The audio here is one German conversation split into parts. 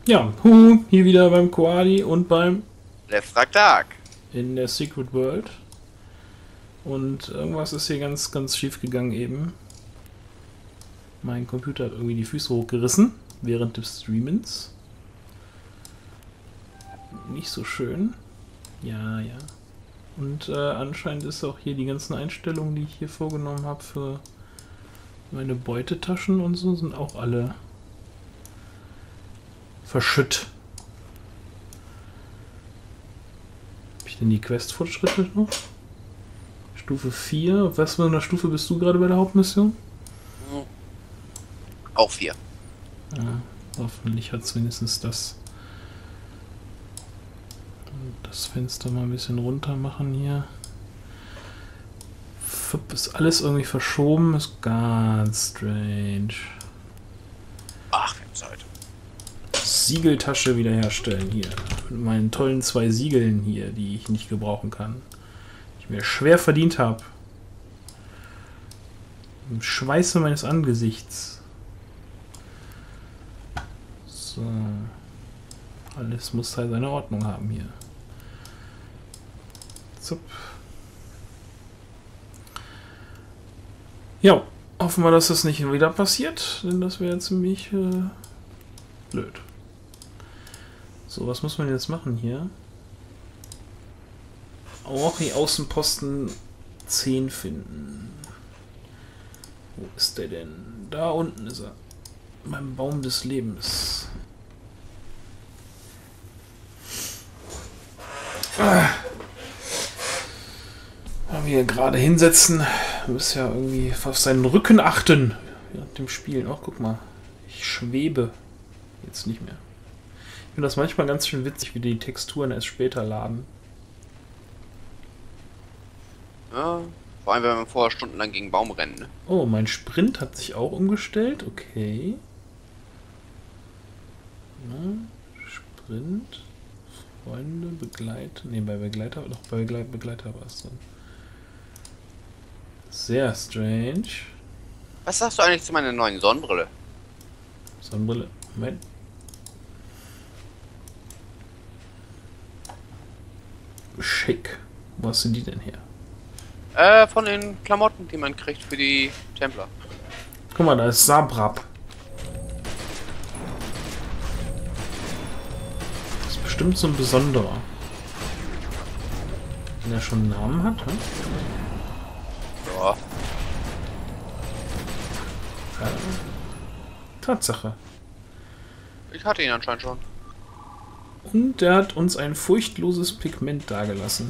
Ja, hier wieder beim Koadi und beim Refraktak. in der Secret World. Und irgendwas ist hier ganz, ganz schief gegangen eben. Mein Computer hat irgendwie die Füße hochgerissen während des Streamens. Nicht so schön. Ja, ja. Und anscheinend ist auch hier die ganzen Einstellungen, die ich hier vorgenommen habe für meine Beutetaschen und so, sind auch alle verschütt. Habe ich denn die Quest-Fortschritte noch? Stufe 4. Auf was für einer Stufe bist du gerade bei der Hauptmission? Auch 4. Ja, hoffentlich hat es wenigstens das. Das Fenster mal ein bisschen runter machen hier. Ist alles irgendwie verschoben, ist ganz strange. Ach, jetzt Zeit. Siegeltasche wiederherstellen hier. Mit meinen tollen 2 Siegeln hier, die ich nicht gebrauchen kann. Die ich mir schwer verdient habe. Im Schweiße meines Angesichts. So. Alles muss halt seine Ordnung haben hier. Zup. Ja, hoffen wir, dass das nicht wieder passiert, denn das wäre ziemlich blöd. So, was muss man jetzt machen hier? Auch die Außenposten 10 finden. Wo ist der denn? Da unten ist er. Beim Baum des Lebens. Wir gerade hinsetzen. Du musst ja irgendwie auf seinen Rücken achten. Während dem Spielen. Auch guck mal. Ich schwebe. Jetzt nicht mehr. Ich finde das manchmal ganz schön witzig, wie die Texturen erst später laden. Ja, vor allem, wenn man vorher stundenlang gegen Baum rennt. Ne? Oh, mein Sprint hat sich auch umgestellt. Okay. Na, Sprint. Freunde, Begleiter. Ne, bei Begleiter. Doch, bei Begleiter war es dann. Sehr strange. Was sagst du eigentlich zu meiner neuen Sonnenbrille? Sonnenbrille. Moment. Schick. Wo hast du die denn her? Von den Klamotten, die man kriegt für die Templer. Guck mal, da ist Sabrab. Das ist bestimmt so ein besonderer. Wenn er schon einen Namen hat, ne? Ja. Tatsache. Ich hatte ihn anscheinend schon. Und der hat uns ein furchtloses Pigment dagelassen.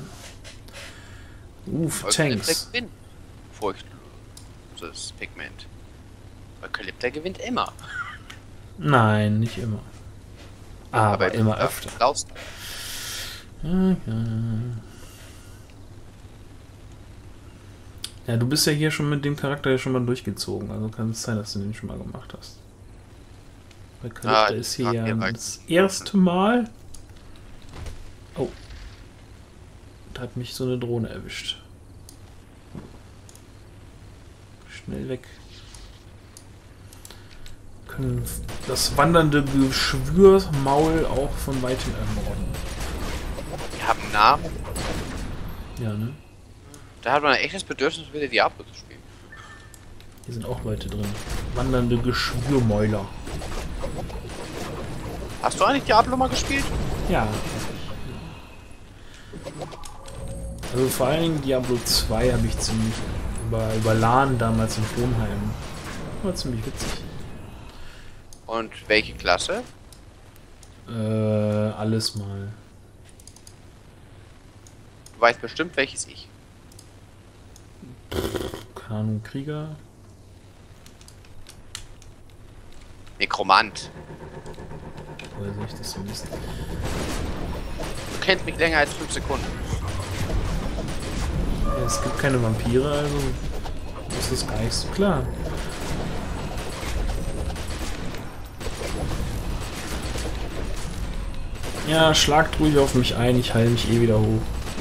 Tanks. Furchtloses Pigment. Eukalypter gewinnt immer. Nein, nicht immer. Aber immer öfter. Ja. Ja, du bist ja hier schon mit dem Charakter ja schon mal durchgezogen, also kann es sein, dass du den schon mal gemacht hast. Eukalypter ist hier ja das erste Mal. Oh. Da hat mich so eine Drohne erwischt. Schnell weg. Wir können das wandernde Geschwürmaul auch von weitem ermorden. Wir haben einen Namen. Ja, ne? Da hat man ein echtes Bedürfnis, wieder Diablo zu spielen. Hier sind auch Leute drin. Wandernde Geschwürmäuler. Hast du eigentlich Diablo mal gespielt? Ja. Also vor allen Dingen Diablo 2 habe ich ziemlich über LAN damals in Frohnheim. War ziemlich witzig. Und welche Klasse? Alles mal. Du weißt bestimmt, welches ich. Keine Ahnung, Krieger. Nekromant. Woher soll ich das so wissen? Du kennst mich länger als 5 Sekunden. Ja, es gibt keine Vampire, also ist das gar nicht so klar. Ja, schlagt ruhig auf mich ein, ich heile mich eh wieder hoch.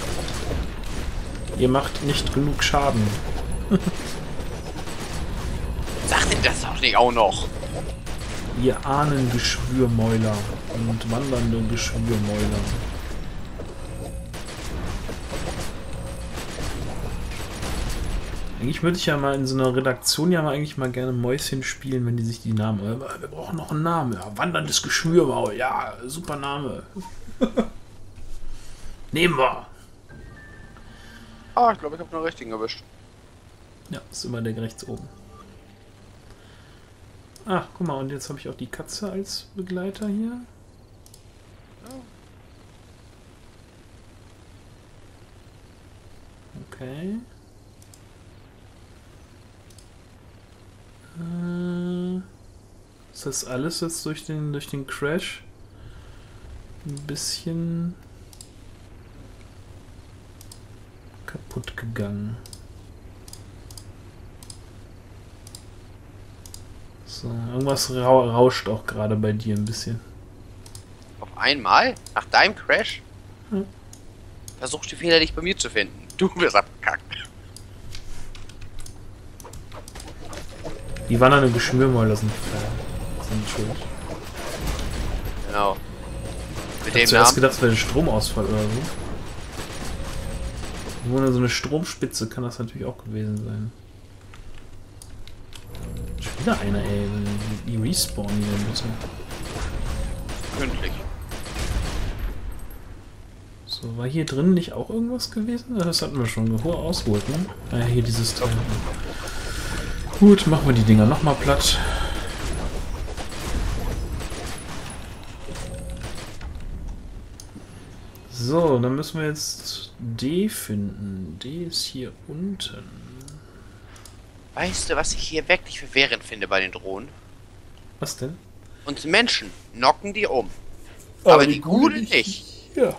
Ihr macht nicht genug Schaden. Sag dir das doch nicht auch noch. Ihr Ahnengeschwürmäuler und wandernde Geschwürmäuler. Eigentlich würde ich ja mal in so einer Redaktion ja mal eigentlich mal gerne Mäuschen spielen, wenn die sich die Namen... Wir brauchen noch einen Namen. Ja, wanderndes Geschwürmaul. Ja, super Name. Nehmen wir. Ah, ich glaube, ich habe den richtigen erwischt. Ja, ist immer der rechts oben. Ach, guck mal, und jetzt habe ich auch die Katze als Begleiter hier. Okay. Ist das alles jetzt durch den Crash ein bisschen kaputt gegangen? So, irgendwas rauscht auch gerade bei dir ein bisschen. Auf einmal? Nach deinem Crash? Hm. Versuch die Fehler nicht bei mir zu finden. Du wirst abgekackt. Die wandernden Geschwürmäuler sind schuld. Genau. Mit Ich hab dem zuerst Namen. gedacht, es wäre ein Stromausfall oder so. Nur so eine Stromspitze kann das natürlich auch gewesen sein. Schon wieder einer, ey. Die respawnen hier ein bisschen. Kündlich. So, war hier drin nicht auch irgendwas gewesen? Das hatten wir schon ausgeholt, ne? Ah, ja, hier dieses Teil. Gut, machen wir die Dinger nochmal platt. So, dann müssen wir jetzt D finden. D ist hier unten. Weißt du, was ich hier wirklich verwirrend finde bei den Drohnen? Was denn? Und Menschen knocken die um. Aber die Guden nicht. Ja.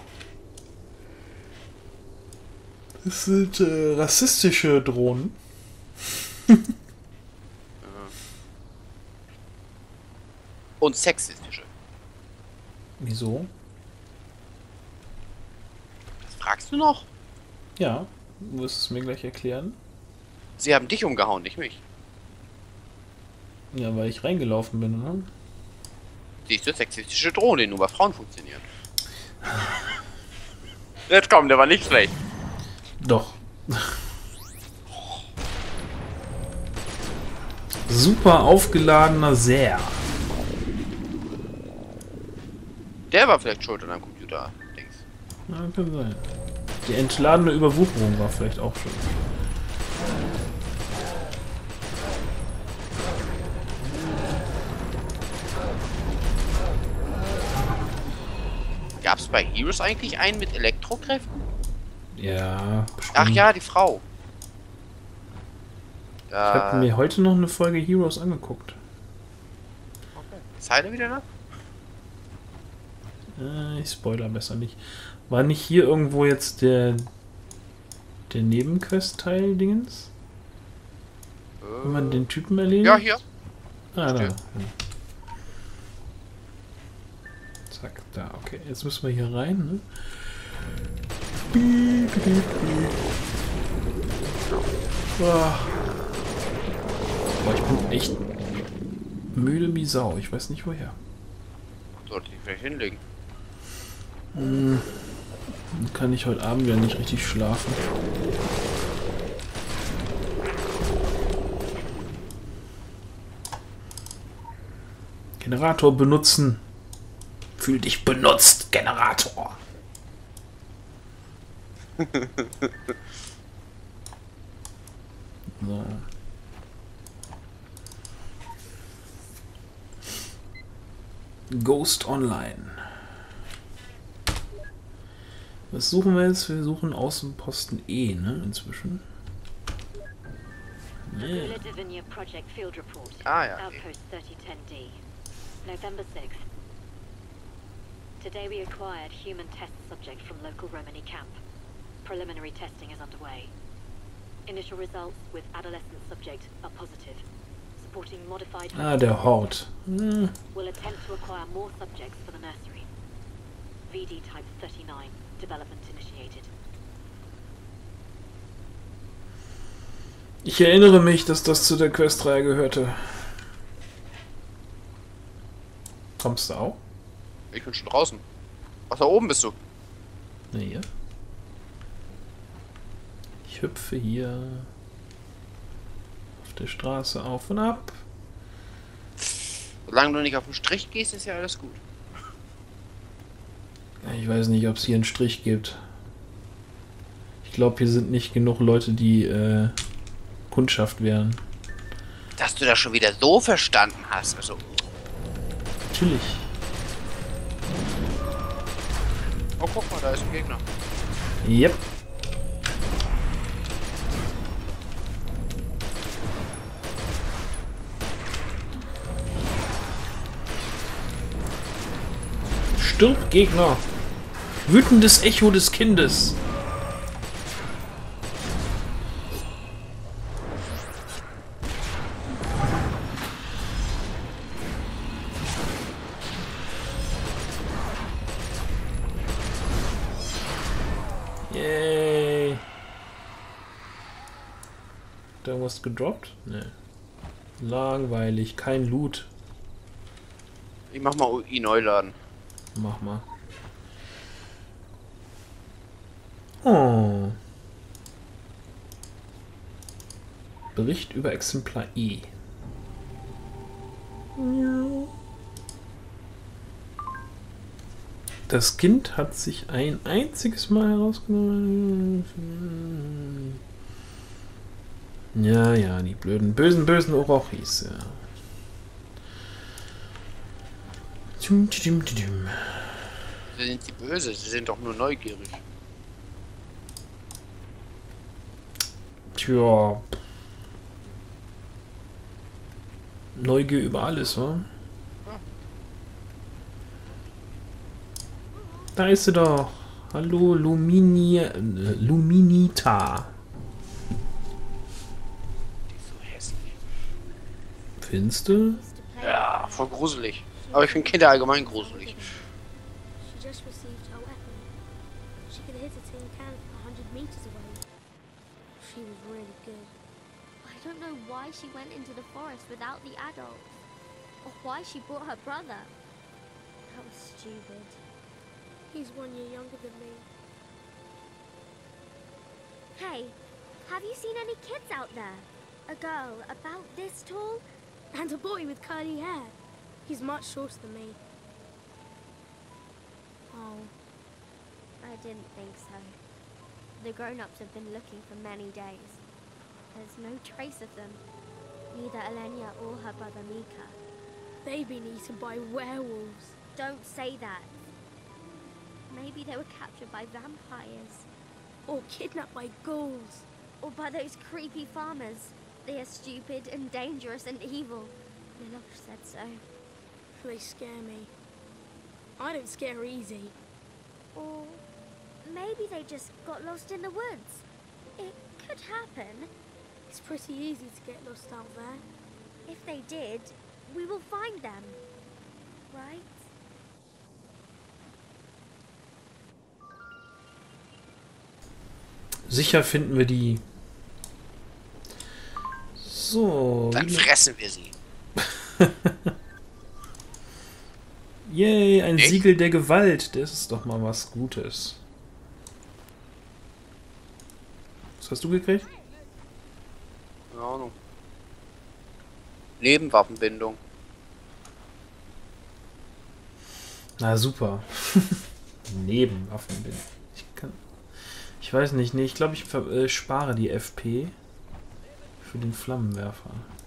Das sind rassistische Drohnen. Und sexistische. Wieso? Das fragst du noch? Ja, du wirst es mir gleich erklären. Sie haben dich umgehauen, nicht mich. Ja, weil ich reingelaufen bin, ne? Siehst du, sexistische Drohnen, die nur bei Frauen funktionieren. Jetzt komm, der war nicht schlecht. Doch. Super aufgeladener Ser. Der war vielleicht schuld an einem Computer-Dings. Ja, kann sein. Die entladene Überwucherung war vielleicht auch schuld. Gab es bei Heroes eigentlich einen mit Elektrokräften? Ja, bestimmt. Ach ja, die Frau. Ich habe mir heute noch eine Folge Heroes angeguckt. Okay. Zeile wieder da? Ich spoiler besser nicht. War nicht hier irgendwo jetzt der Nebenquest-Teil Dingens? Wenn man den Typen erledigt? Ja, hier. Ah, da. Steht. Ja. Zack, da. Okay, jetzt müssen wir hier rein, ne? Boah, ich bin echt müde wie Sau. Ich weiß nicht woher. Sollte ich vielleicht hinlegen. Dann kann ich heute Abend ja nicht richtig schlafen. Generator benutzen. Fühl dich benutzt, Generator. So. Ghost Online. Was suchen wir jetzt? Wir suchen Außenposten E, ne? Inzwischen. Nee. Ah ja. Outpost 3010D. November 6th. Today we acquired human test subject from local Romani camp. Preliminary testing is underway. Initial results with adolescent subject are positive. Supporting modified... Ah, der Hort. Hm. Will attempt to acquire more subjects for the nursery. VD type 39. Development initiated. Ich erinnere mich, dass das zu der Questreihe gehörte. Kommst du auch? Ich bin schon draußen. Ach, da oben bist du. Nee. Ich hüpfe hier auf der Straße auf und ab. Solange du nicht auf den Strich gehst, ist ja alles gut. Ich weiß nicht, ob es hier einen Strich gibt. Ich glaube, hier sind nicht genug Leute, die Kundschaft wären. Dass du das schon wieder so verstanden hast. Also. Natürlich. Oh, guck mal, da ist ein Gegner. Yep. Stirb, Gegner! Wütendes Echo des Kindes! Yay! Da irgendwas gedroppt? Ne. Langweilig, kein Loot. Ich mach mal UI neu laden. Mach mal. Oh. Bericht über Exemplar E. Das Kind hat sich ein einziges Mal herausgenommen. Ja, ja, die blöden, bösen Orochis, ja. Sie sind die böse, sie sind doch nur neugierig. Tja. Neugier über alles, wa? Da ist sie doch. Hallo, Luminita. Die ist so hässlich. Findest du? Ja, voll gruselig. Aber ich finde Kinder allgemein gruselig. She just received her weapon. She could hit a tin can from 100 meters away. She was really good. I don't know why she went into the forest without the adults. Or why she brought her brother. That was stupid. He's 1 year younger than me. Hey, have you seen any kids out there? A girl about this tall? And a boy with curly hair. He's much shorter than me. Oh. I didn't think so. The grown-ups have been looking for many days. There's no trace of them. Neither Elenia or her brother Mika. They've been eaten by werewolves. Don't say that. Maybe they were captured by vampires. Or kidnapped by ghouls. Or by those creepy farmers. They are stupid and dangerous and evil. Milosh said so. They scare me. I don't scare easy. Or maybe they just got lost in the woods. It could happen. It's pretty easy to get lost out there. If they did, we will find them. Right? Sicher finden wir die. So. Dann fressen wir sie. Yay, ein Siegel der Gewalt. Das ist doch mal was Gutes. Was hast du gekriegt? Keine Ahnung. Nebenwaffenbindung. Na super. Nebenwaffenbindung. Ich weiß nicht. Nee, ich glaube, ich spare die FP für den Flammenwerfer.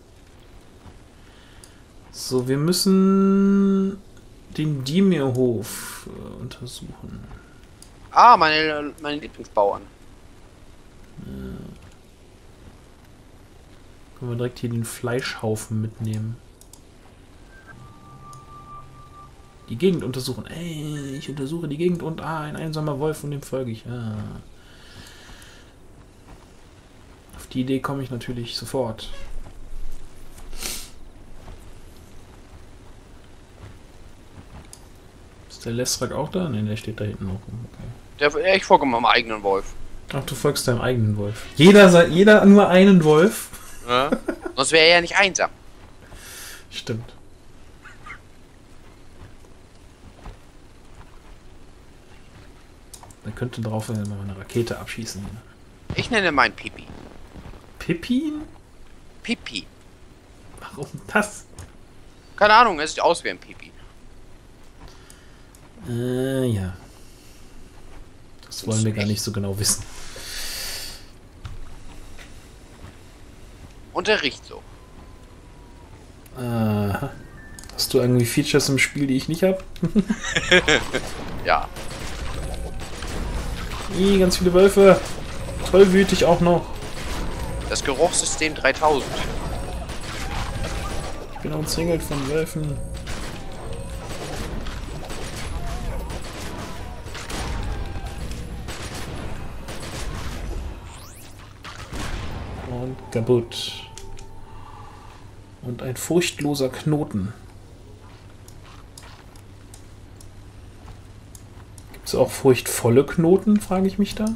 So, wir müssen den Dimirhof untersuchen. Ah, meine Lieblingsbauern. Ja. Können wir direkt hier den Fleischhaufen mitnehmen. Die Gegend untersuchen. Ey, ich untersuche die Gegend und ein einsamer Wolf und dem folge ich. Auf die Idee komme ich natürlich sofort. Ist der Lestrak auch da? Ne, der steht da hinten noch. Okay. Ich folge meinem eigenen Wolf. Ach, du folgst deinem eigenen Wolf. Jeder nur einen Wolf. Ja? Sonst wäre er ja nicht einsam. Stimmt. könnte drauf mal eine Rakete abschießen. Ich nenne meinen Pipi. Pippin? Pipi. Warum das? Keine Ahnung, es sieht aus wie ein Pipi. Ja. Das wollen wir gar nicht so genau wissen. Und der riecht so. Hast du irgendwie Features im Spiel, die ich nicht habe? Ja. Ganz viele Wölfe. Tollwütig auch noch. Das Geruchssystem 3000. Ich bin umzingelt von Wölfen. Und kaputt. Und ein furchtloser Knoten. Gibt es auch furchtvolle Knoten, frage ich mich da?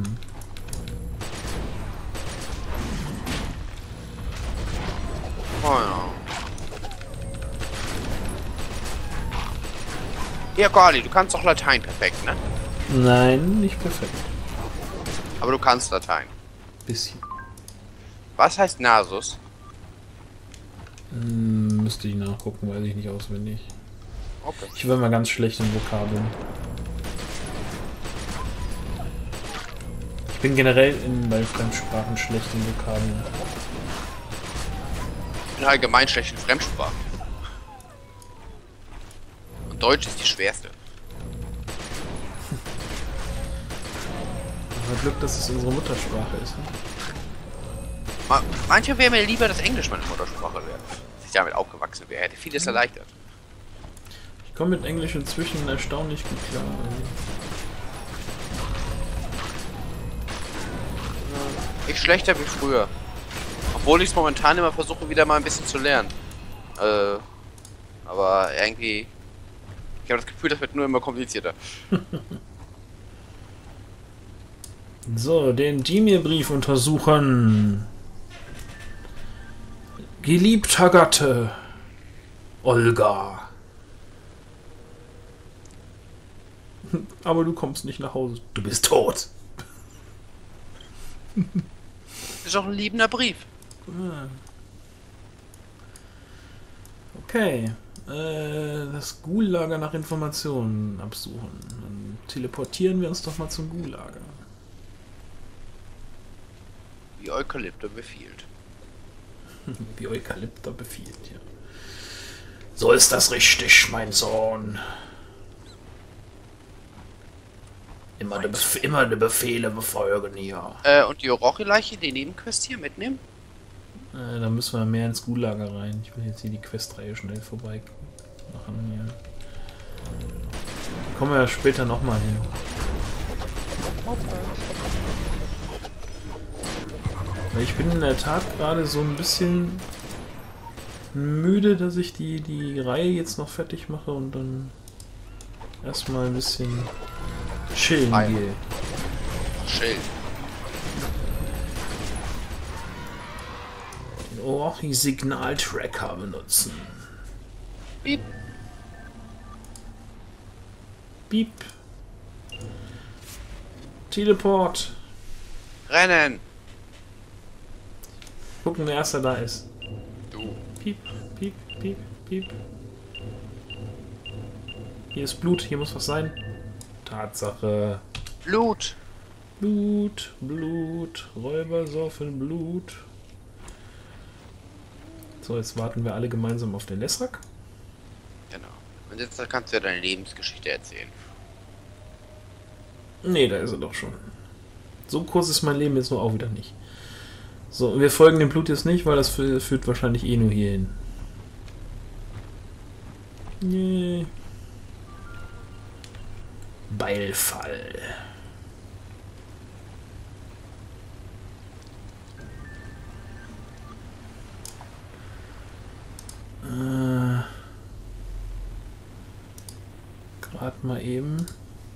Oh ja. Ja, Gali, du kannst doch Latein perfekt, ne? Nein, nicht perfekt. Aber du kannst Latein. Bisschen. Was heißt Nasus? Müsste ich nachgucken, weiß ich nicht auswendig. Okay. Ich war mal ganz schlecht in Vokabeln. Ich bin generell bei Fremdsprachen schlecht in Vokabeln. Ich bin allgemein schlecht in Fremdsprachen. Und Deutsch ist die schwerste. Aber Glück, dass es unsere Muttersprache ist. Ne? Manche wäre mir lieber, dass Englisch meine Muttersprache wäre. Dass ich damit aufgewachsen wäre. Hätte vieles erleichtert. Ich komme mit Englisch inzwischen erstaunlich gut klar. Ich schlechter wie früher. Obwohl ich es momentan immer versuche, wieder mal ein bisschen zu lernen. Aber irgendwie... Ich habe das Gefühl, das wird nur immer komplizierter. So, den Dimir-Brief untersuchen. Geliebter Gatte, Olga. Aber du kommst nicht nach Hause. Du bist tot. Ist doch ein liebender Brief. Okay. Das Gulager nach Informationen absuchen. Dann teleportieren wir uns doch mal zum Gulager. Wie Eukalypter befiehlt. Wie Eukalypter befiehlt, ja. So ist das richtig, mein Sohn. Immer die Befehle befolgen hier. Und die Orochi-Leiche, die Nebenquest hier mitnehmen? Da müssen wir mehr ins Gulager rein. Ich will jetzt hier die Questreihe schnell vorbei machen. Hier. Kommen wir ja später nochmal hin. Weil ich bin in der Tat gerade so ein bisschen müde, dass ich die Reihe jetzt noch fertig mache und dann erstmal ein bisschen chillen gehe. Chill. Den Orochi-Signal-Tracker benutzen. Piep. Piep. Teleport. Rennen. Gucken, wer erster da ist. Du. Piep, piep, piep, piep. Hier ist Blut, hier muss was sein. Tatsache. Blut. Blut, Blut, Räuber saufen Blut. So, jetzt warten wir alle gemeinsam auf den Lesrak. Genau. Und jetzt kannst du ja deine Lebensgeschichte erzählen. Nee, da ist er doch schon. So kurz ist mein Leben jetzt nur auch wieder nicht. So, wir folgen dem Blut jetzt nicht, weil das führt wahrscheinlich eh nur hier hin. Nee. Beilfall. Gerade mal eben.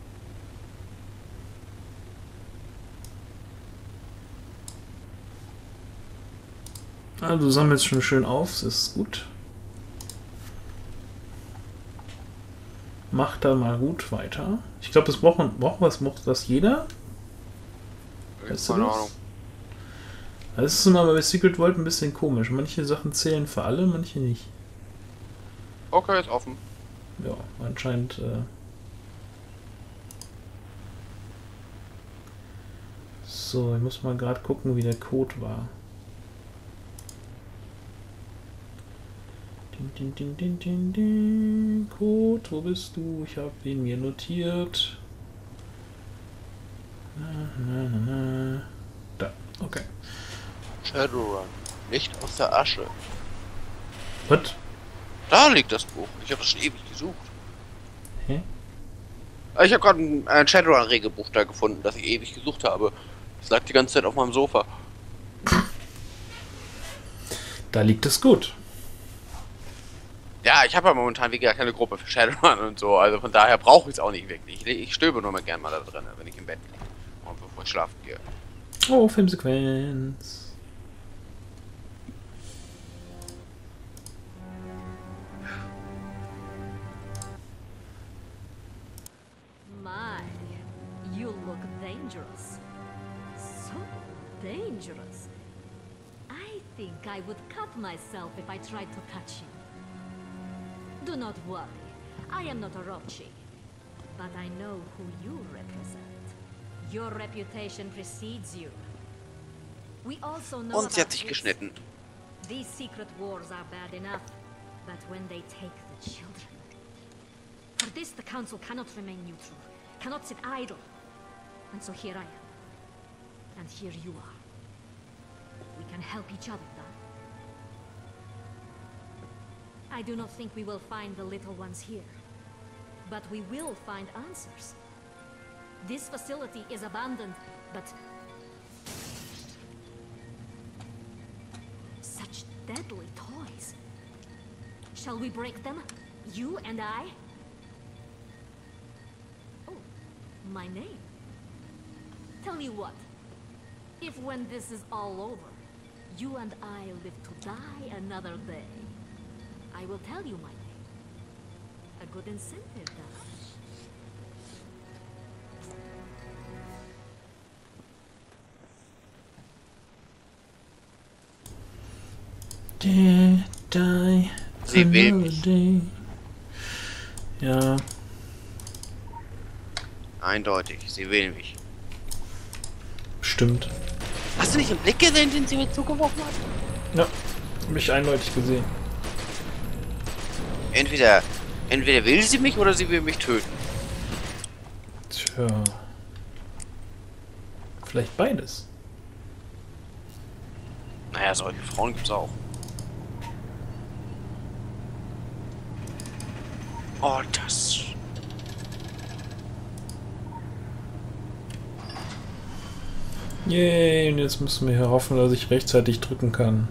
Ah, du sammelst schon schön auf, das ist gut. Macht da mal gut weiter. Ich glaube, das braucht das jeder. Weißt du Keine das? Ahnung. Das ist immer bei Secret World ein bisschen komisch. Manche Sachen zählen für alle, manche nicht. Okay, ist offen. Ja, anscheinend. So, ich muss mal gerade gucken, wie der Code war. Code, wo bist du? Ich habe ihn mir notiert. Da, okay. Shadowrun. Licht aus der Asche. Was? Da liegt das Buch. Ich habe das schon ewig gesucht. Hä? Ich habe gerade ein Shadowrun-Regelbuch da gefunden, das ich ewig gesucht habe. Das lag die ganze Zeit auf meinem Sofa. Da liegt es gut. Ja, ich habe ja momentan wie gesagt keine Gruppe für Shadowrun und so, also von daher brauche ich es auch nicht wirklich. Ich stöbe nur mal gern mal da drin, wenn ich im Bett liege und bevor ich schlafen gehe. Oh, Filmsequenz. My, you look dangerous. So dangerous. I think I would cut myself if I tried to touch you. Do not worry. I am not Orochi. But I know who you represent. Your reputation precedes you. We also know Und sie hat about sich this. geschnitten. These secret wars are bad enough, but when they take the children... For this, the Council cannot remain neutral, cannot sit idle. And so here I am. And here you are. We can help each other, then. I do not think we will find the little ones here. But we will find answers. This facility is abandoned, but... Such deadly toys. Shall we break them? You and I? Oh, my name. Tell you what. If when this is all over, you and I live to die another day, I will tell you my name. A good incentive, then. Die, Sie will mich. day. Ja, Eindeutig, sie will mich. stimmt. Hast du nicht einen Blick gesehen, den sie mir zugeworfen hat? Ja, hab ich eindeutig gesehen. Entweder will sie mich oder sie will mich töten. Tja. Vielleicht beides. Naja, solche Frauen gibt's auch. Oh, das. Yay, und jetzt müssen wir hier hoffen, dass ich rechtzeitig drücken kann.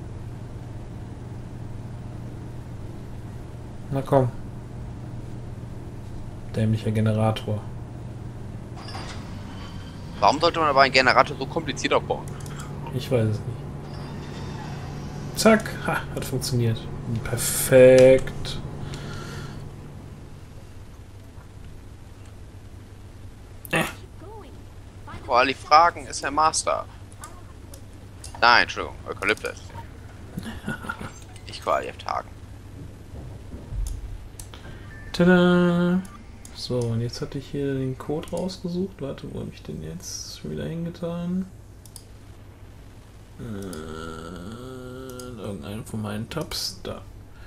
Na komm. Dämlicher Generator. Warum sollte man aber einen Generator so kompliziert aufbauen? Ich weiß es nicht. Zack, ha, hat funktioniert. Perfekt. Quali Fragen ist Herr Master. Nein, Entschuldigung, Eukalyptus. Ich Quali auf Tagen. Tada! So, und jetzt hatte ich hier den Code rausgesucht. Warte, wo habe ich den jetzt schon wieder hingetan? In irgendeinem von meinen Tabs. Da.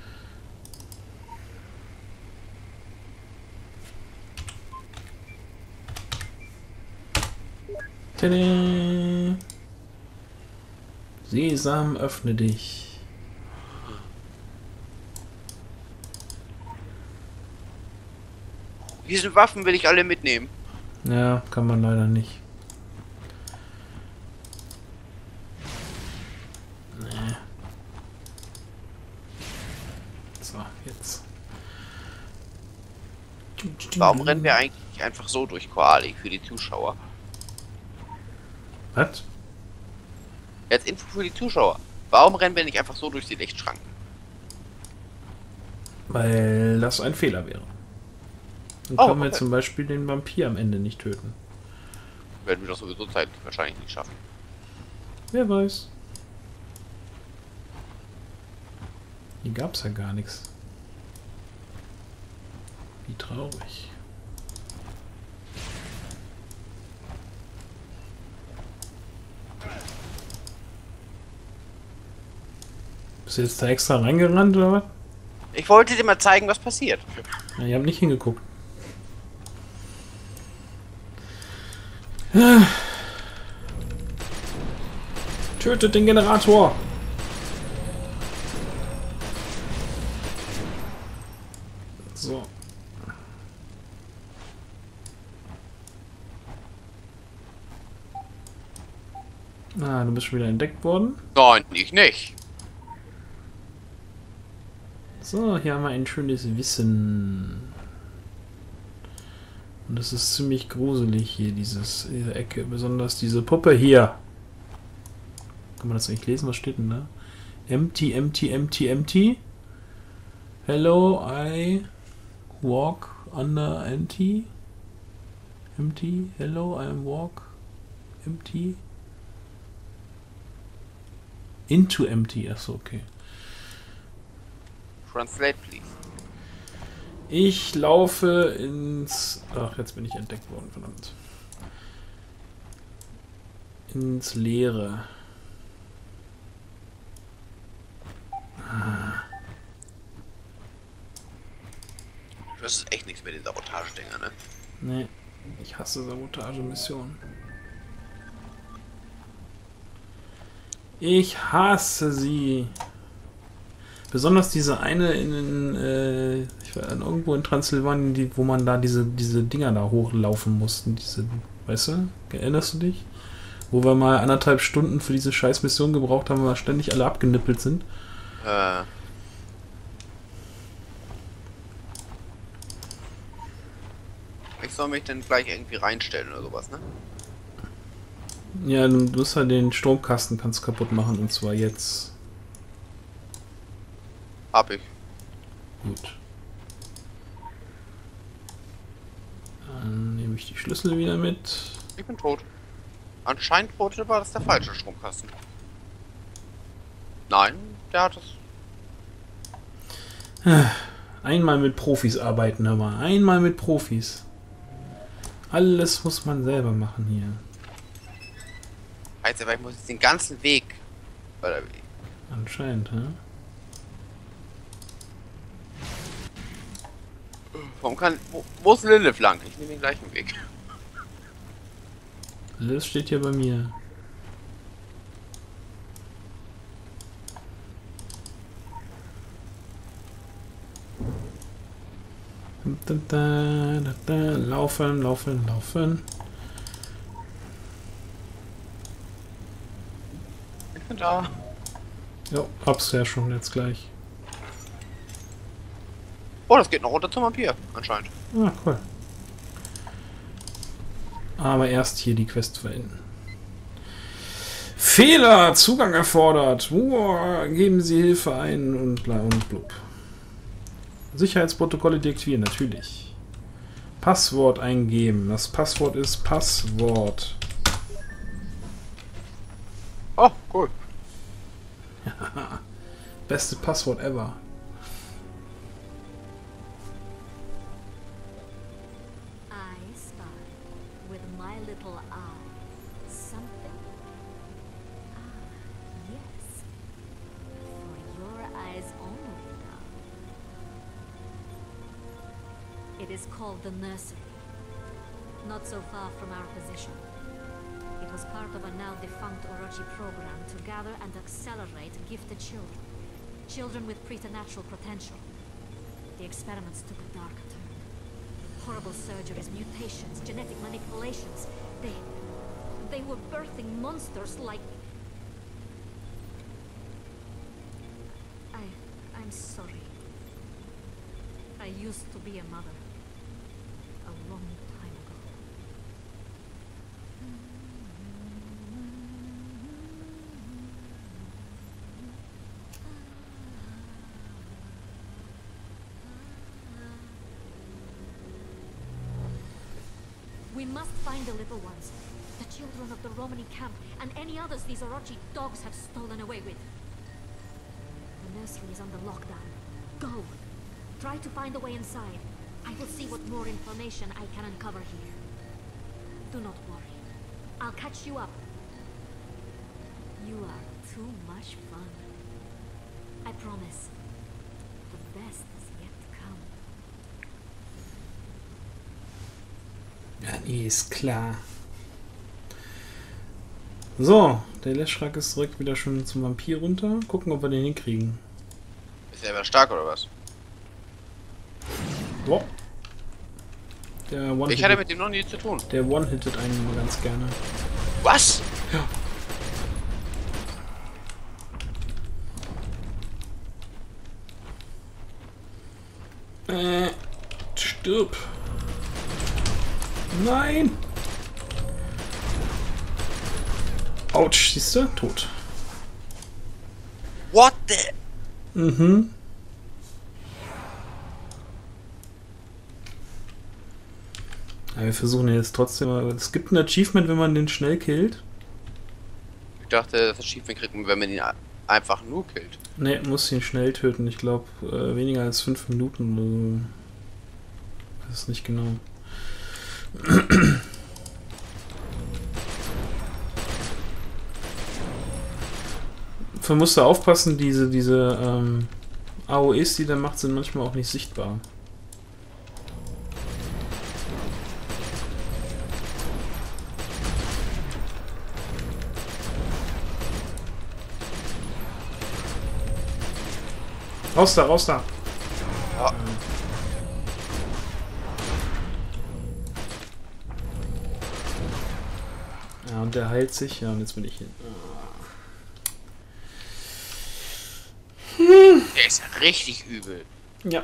Tada! Sesam, öffne dich. Diese Waffen will ich alle mitnehmen. Ja, kann man leider nicht. Nee. So, jetzt. Warum rennen wir eigentlich einfach so durch Koali für die Zuschauer? Was? Jetzt Info für die Zuschauer. Warum rennen wir nicht einfach so durch die Lichtschranken? Weil das ein Fehler wäre. Dann können wir zum Beispiel den Vampir am Ende nicht töten. Werden wir doch sowieso zeitlich wahrscheinlich nicht schaffen. Wer weiß. Hier gab es ja gar nichts. Wie traurig. Bist du jetzt da extra reingerannt oder was? Ich wollte dir mal zeigen, was passiert. Ja, ihr habt nicht hingeguckt. Tötet den Generator! So. Ah, du bist schon wieder entdeckt worden. Nein, ich nicht. So, hier haben wir ein schönes Wissen. Und das ist ziemlich gruselig hier, diese Ecke. Besonders diese Puppe hier. Kann man das eigentlich lesen? Was steht denn da? Empty, empty, empty, empty. Hello, I walk under empty. Empty. Hello, I walk empty. Into empty. Achso, okay. Translate, please. Ich laufe ins... Ach, jetzt bin ich entdeckt worden, verdammt. Ins Leere. Das ist echt nichts mit den Sabotagedinger, ne? Nee, ich hasse Sabotagemissionen. Ich hasse sie. Besonders diese eine ich war irgendwo in Transsilvanien, wo man da diese Dinger da hochlaufen mussten. Weißt du? Erinnerst du dich? Wo wir mal 1,5 Stunden für diese scheiß Mission gebraucht haben, weil wir ständig alle abgenippelt sind. Ich soll mich dann gleich irgendwie reinstellen oder sowas, ne? Ja, du musst halt den Stromkasten kannst kaputt machen und zwar jetzt. Hab ich. Gut. Dann nehme ich die Schlüssel wieder mit. Ich bin tot. Anscheinend war das der falsche Stromkasten. Nein, der hat es. Einmal mit Profis arbeiten, hör mal. Einmal mit Profis. Alles muss man selber machen hier. Heißt aber, ich muss jetzt den ganzen Weg. Oder wie? Anscheinend, hä? Warum kann. Wo ist Lilith lang? Ich nehme den gleichen Weg. Das steht hier bei mir. Laufen, laufen, laufen. Ich bin da. Ja, hab's ja schon jetzt gleich. Oh, das geht noch runter zum Vampir, anscheinend. Ah, cool. Aber erst hier die Quest verenden. Fehler! Zugang erfordert! Geben Sie Hilfe ein und bla und blub. Sicherheitsprotokolle deaktivieren, natürlich. Passwort eingeben. Das Passwort ist Passwort. Oh, cool. Beste Passwort ever. I spy with my little eye something. Ah, yes. For your eyes only now. It is called the nursery. Not so far from our position. It was part of a now defunct Orochi program to gather and accelerate gifted children. Children with preternatural potential. The experiments took a dark turn. Horrible surgeries, mutations, genetic manipulations. They were birthing monsters like... I'm sorry. I used to be a mother. A long time ago. must find the little ones. The children of the Romani camp and any others these Orochi dogs have stolen away with. The nursery is under lockdown. Go! Try to find a way inside. I will see what more information I can uncover here. Do not worry. I'll catch you up. You are too much fun. I promise. The best is yet to come. Ja, nee, ist klar. So, der Leshrac ist direkt wieder schon zum Vampir runter. Gucken, ob wir den hinkriegen. Ist er aber stark oder was? So. Ich hatte mit dem noch nie zu tun. Der One-Hittet einen immer ganz gerne. Was? Ja. Stirb. Nein! Autsch, siehst du? Tot. What the? Mhm. Ja, wir versuchen jetzt trotzdem. Es gibt ein Achievement, wenn man den schnell killt. Ich dachte, das Achievement kriegt man, wenn man ihn einfach nur killt. Ne, muss ihn schnell töten. Ich glaube, weniger als 5 Minuten oder so. Das ist nicht genau. Man muss da aufpassen, diese AOEs, die der macht, sind manchmal auch nicht sichtbar. Raus da, raus da! Ja. Ja, und der heilt sich. Ja, und jetzt bin ich hin. Der ist ja richtig übel. Ja.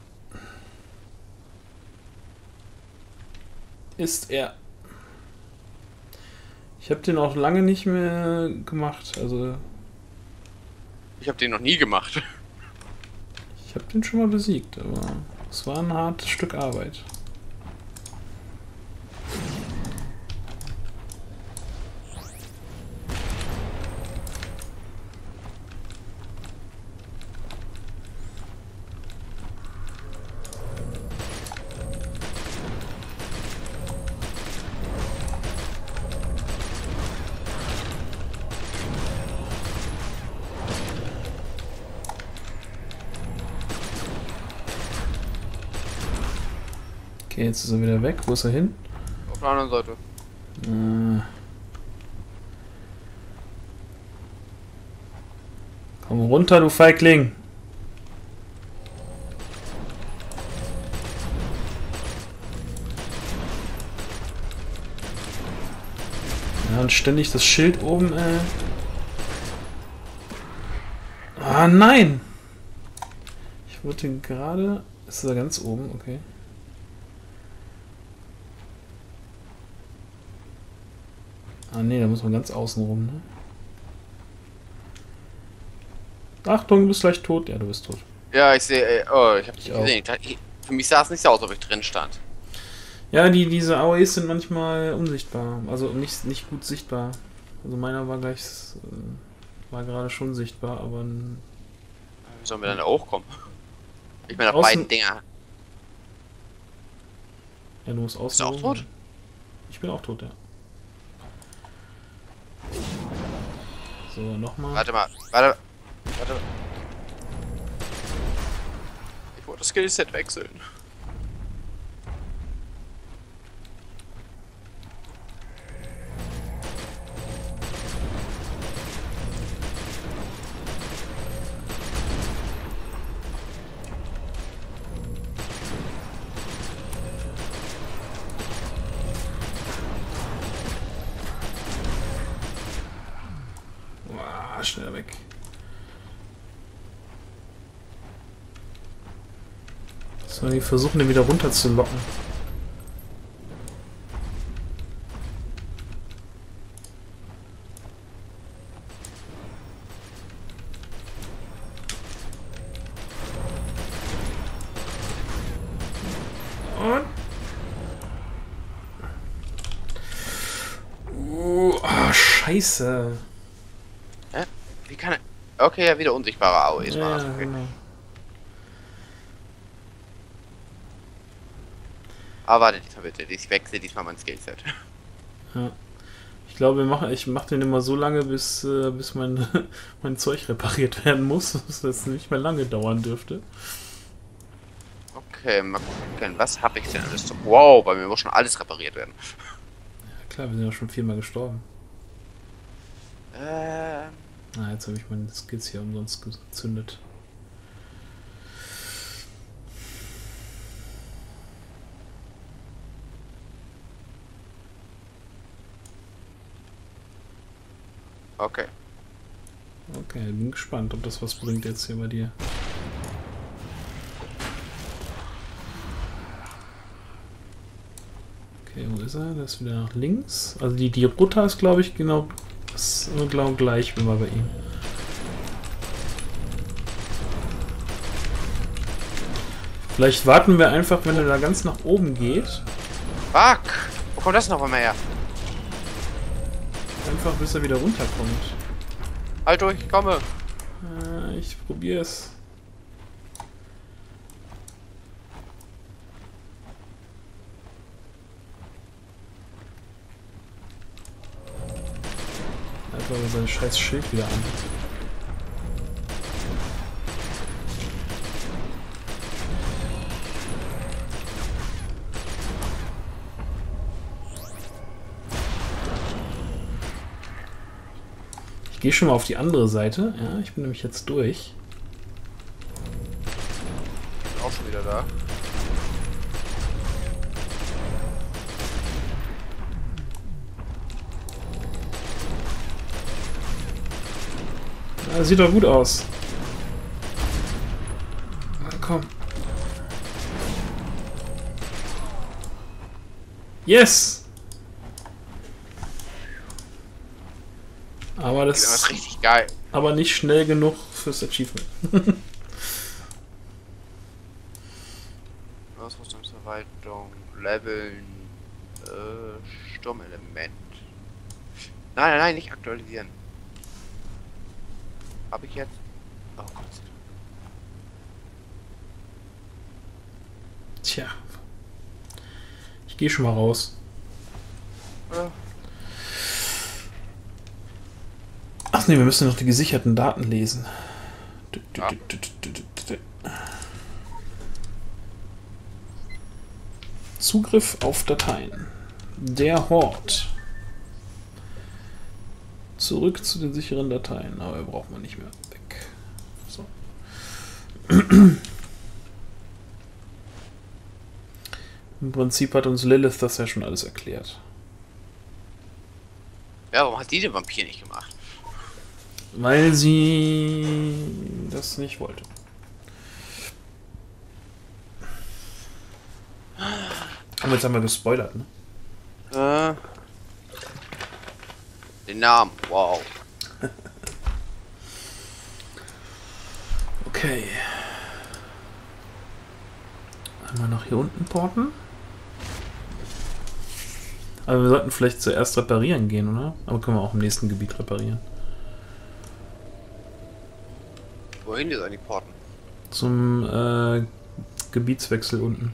Ist er. Ich habe den auch lange nicht mehr gemacht. Also. Ich habe den noch nie gemacht. Ich habe den schon mal besiegt, aber es war ein hartes Stück Arbeit. Okay, jetzt ist er wieder weg. Wo ist er hin? Auf der anderen Seite. Komm runter, du Feigling! Ja, und ständig das Schild oben, Ah, nein! Ich wollte gerade... Ist er ganz oben? Okay. Ah ne, da muss man ganz außen rum, ne? Achtung, du bist gleich tot. Ja, du bist tot. Ja, ich sehe. Oh, ich habe dich gesehen. Für mich sah es nicht so aus, ob ich drin stand. Ja, diese AOEs sind manchmal unsichtbar. Also nicht gut sichtbar. Also meiner war gleich... war gerade schon sichtbar, aber... Wie sollen wir dann auch kommen? Ich meine, auf Außen... beiden Dinger. Ja, du musst außen... Bist du auch tot? Ich bin auch tot, ja. So, nochmal. Warte mal, warte. Ich wollte das Skillset wechseln. Schnell weg. So, die versuchen den wieder runter zu locken. Und scheiße. Hä? Wie kann er... Okay, ja, wieder unsichtbare Aue. Ist Ja, mal okay. genau. Aber warte diesmal bitte. Ich wechsle diesmal mein Skillset. Ja. Ich glaube, ich mache den immer so lange, bis mein, mein Zeug repariert werden muss, dass das nicht mehr lange dauern dürfte. Okay, mal gucken. Was habe ich denn alles? Wow, bei mir muss schon alles repariert werden. Ja klar, wir sind ja schon 4-mal gestorben. Jetzt habe ich meine Skills hier umsonst gezündet. Okay. Okay, bin gespannt, ob das was bringt jetzt hier bei dir. Okay, wo ist er? Der ist wieder nach links. Also die Ruta ist, glaube ich, genau gleich wie mal bei ihm. Vielleicht warten wir einfach, wenn er da ganz nach oben geht. Fuck! Wo kommt das noch einmal her? Einfach bis er wieder runterkommt. Halt durch, ich komme. Ich probiere es. Einfach mal sein scheiß Schild wieder an. Ich gehe schon mal auf die andere Seite. Ja, ich bin nämlich jetzt durch. Bin auch schon wieder da. Ja, sieht doch gut aus. Na komm. Yes! Aber das ist richtig geil. Aber nicht schnell genug fürs Achievement. Ausrüstungsverwaltung, Leveln, Sturmelement. Nein, nicht aktualisieren. Habe ich jetzt? Oh Gott. Tja. Ich gehe schon mal raus. Ja. Ach nee, wir müssen noch die gesicherten Daten lesen. Ja. Zugriff auf Dateien. Der Hort. Zurück zu den sicheren Dateien. Aber braucht man nicht mehr. Weg. So. Im Prinzip hat uns Lilith das ja schon alles erklärt. Ja, warum hat die den Vampir nicht gemacht? Weil sie das nicht wollte. Aber jetzt haben wir gespoilert, ne? Den Namen, wow. Okay. Einmal noch hier unten porten. Aber wir sollten vielleicht zuerst reparieren gehen, oder? Aber können wir auch im nächsten Gebiet reparieren. Wohin ist eigentlich Porten? Zum Gebietswechsel unten.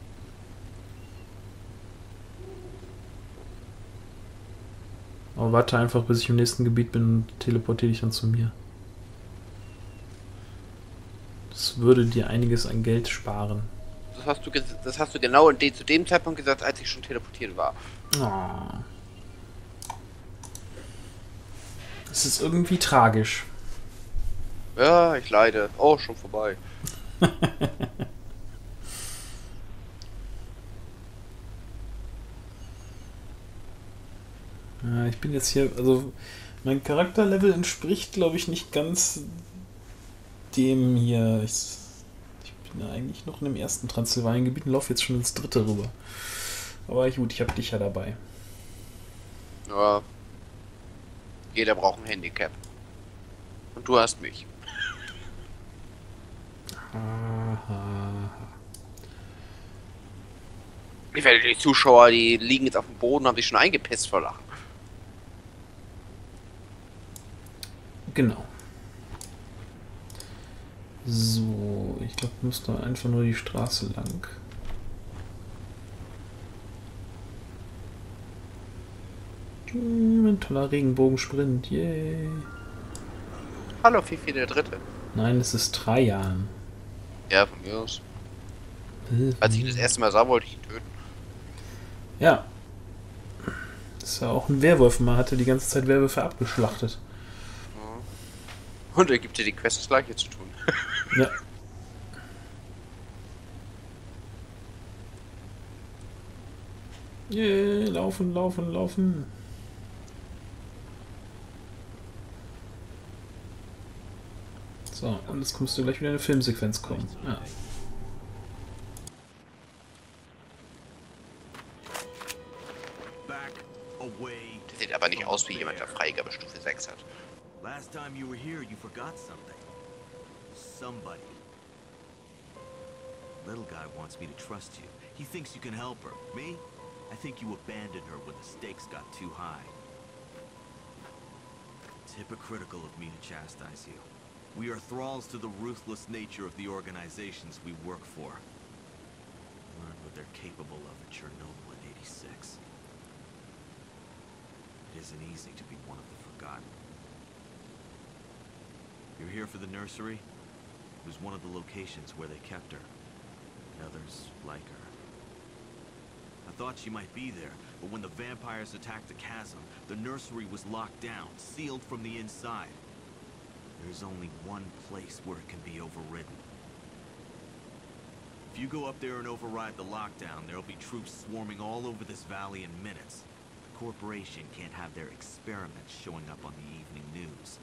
Aber warte einfach, bis ich im nächsten Gebiet bin und teleportiere dich dann zu mir. Das würde dir einiges an Geld sparen. Das hast du genau zu dem Zeitpunkt gesagt, als ich schon teleportiert war. Oh. Das ist irgendwie tragisch. Ja, ich leide. Oh, schon vorbei. Ja, ich bin jetzt hier, also mein Charakterlevel entspricht, glaube ich, nicht ganz dem hier. Ich bin ja eigentlich noch in dem ersten Transsilvanien-Gebiet und laufe jetzt schon ins dritte rüber. Aber gut, ich habe dich ja dabei. Ja. Jeder braucht ein Handicap. Und du hast mich. Aha. Ich werde die Zuschauer, die liegen jetzt auf dem Boden, haben sich schon eingepisst vor Lachen. Genau. So, ich glaube, muss da einfach nur die Straße lang. Ein toller Regenbogensprint, yay. Hallo, Fifi der Dritte. Nein, es ist Trajan. Ja, von mir aus. Als ich ihn das erste Mal sah, wollte ich ihn töten. Ja. Das ist ja auch ein Werwolf. Man hatte die ganze Zeit Werwölfe abgeschlachtet. Und er gibt dir die Quest, das Gleiche zu tun. Ja. Yeah, laufen, laufen, laufen. So, und jetzt kommst du gleich wieder in eine Filmsequenz kommen. Ja. Der sieht aber nicht aus wie jemand, der Freigabestufe 6 hat. Last time you were here, you forgot something. Somebody. Little guy wants me to trust you. He thinks you can help her. Me? I think you abandoned her when the stakes got too high. It's hypocritical of me to chastise you. We are thralls to the ruthless nature of the organizations we work for. Learn what they're capable of at Chernobyl in '86. It isn't easy to be one of the forgotten. You're here for the nursery? It was one of the locations where they kept her. And others like her. I thought she might be there, but when the vampires attacked the chasm, the nursery was locked down, sealed from the inside. There's only one place where it can be overridden. If you go up there and override the lockdown, there'll be troops swarming all over this valley in minutes. The corporation can't have their experiments showing up on the evening news.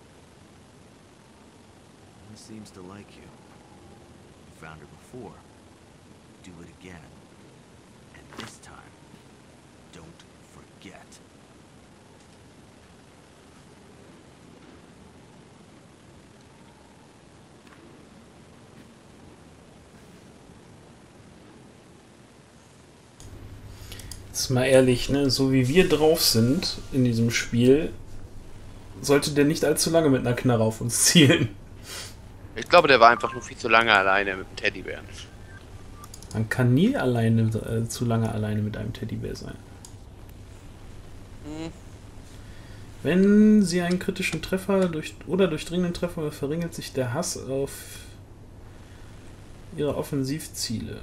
He seems to like you. You found her before. Do it again. And this time, don't forget. Jetzt mal ehrlich, ne? So wie wir drauf sind in diesem Spiel, sollte der nicht allzu lange mit einer Knarre auf uns zielen. Ich glaube, der war einfach nur viel zu lange alleine mit dem Teddybären. Man kann nie alleine zu lange alleine mit einem Teddybär sein. Wenn sie einen kritischen Treffer oder durchdringenden Treffer verringert sich der Hass auf ihre Offensivziele.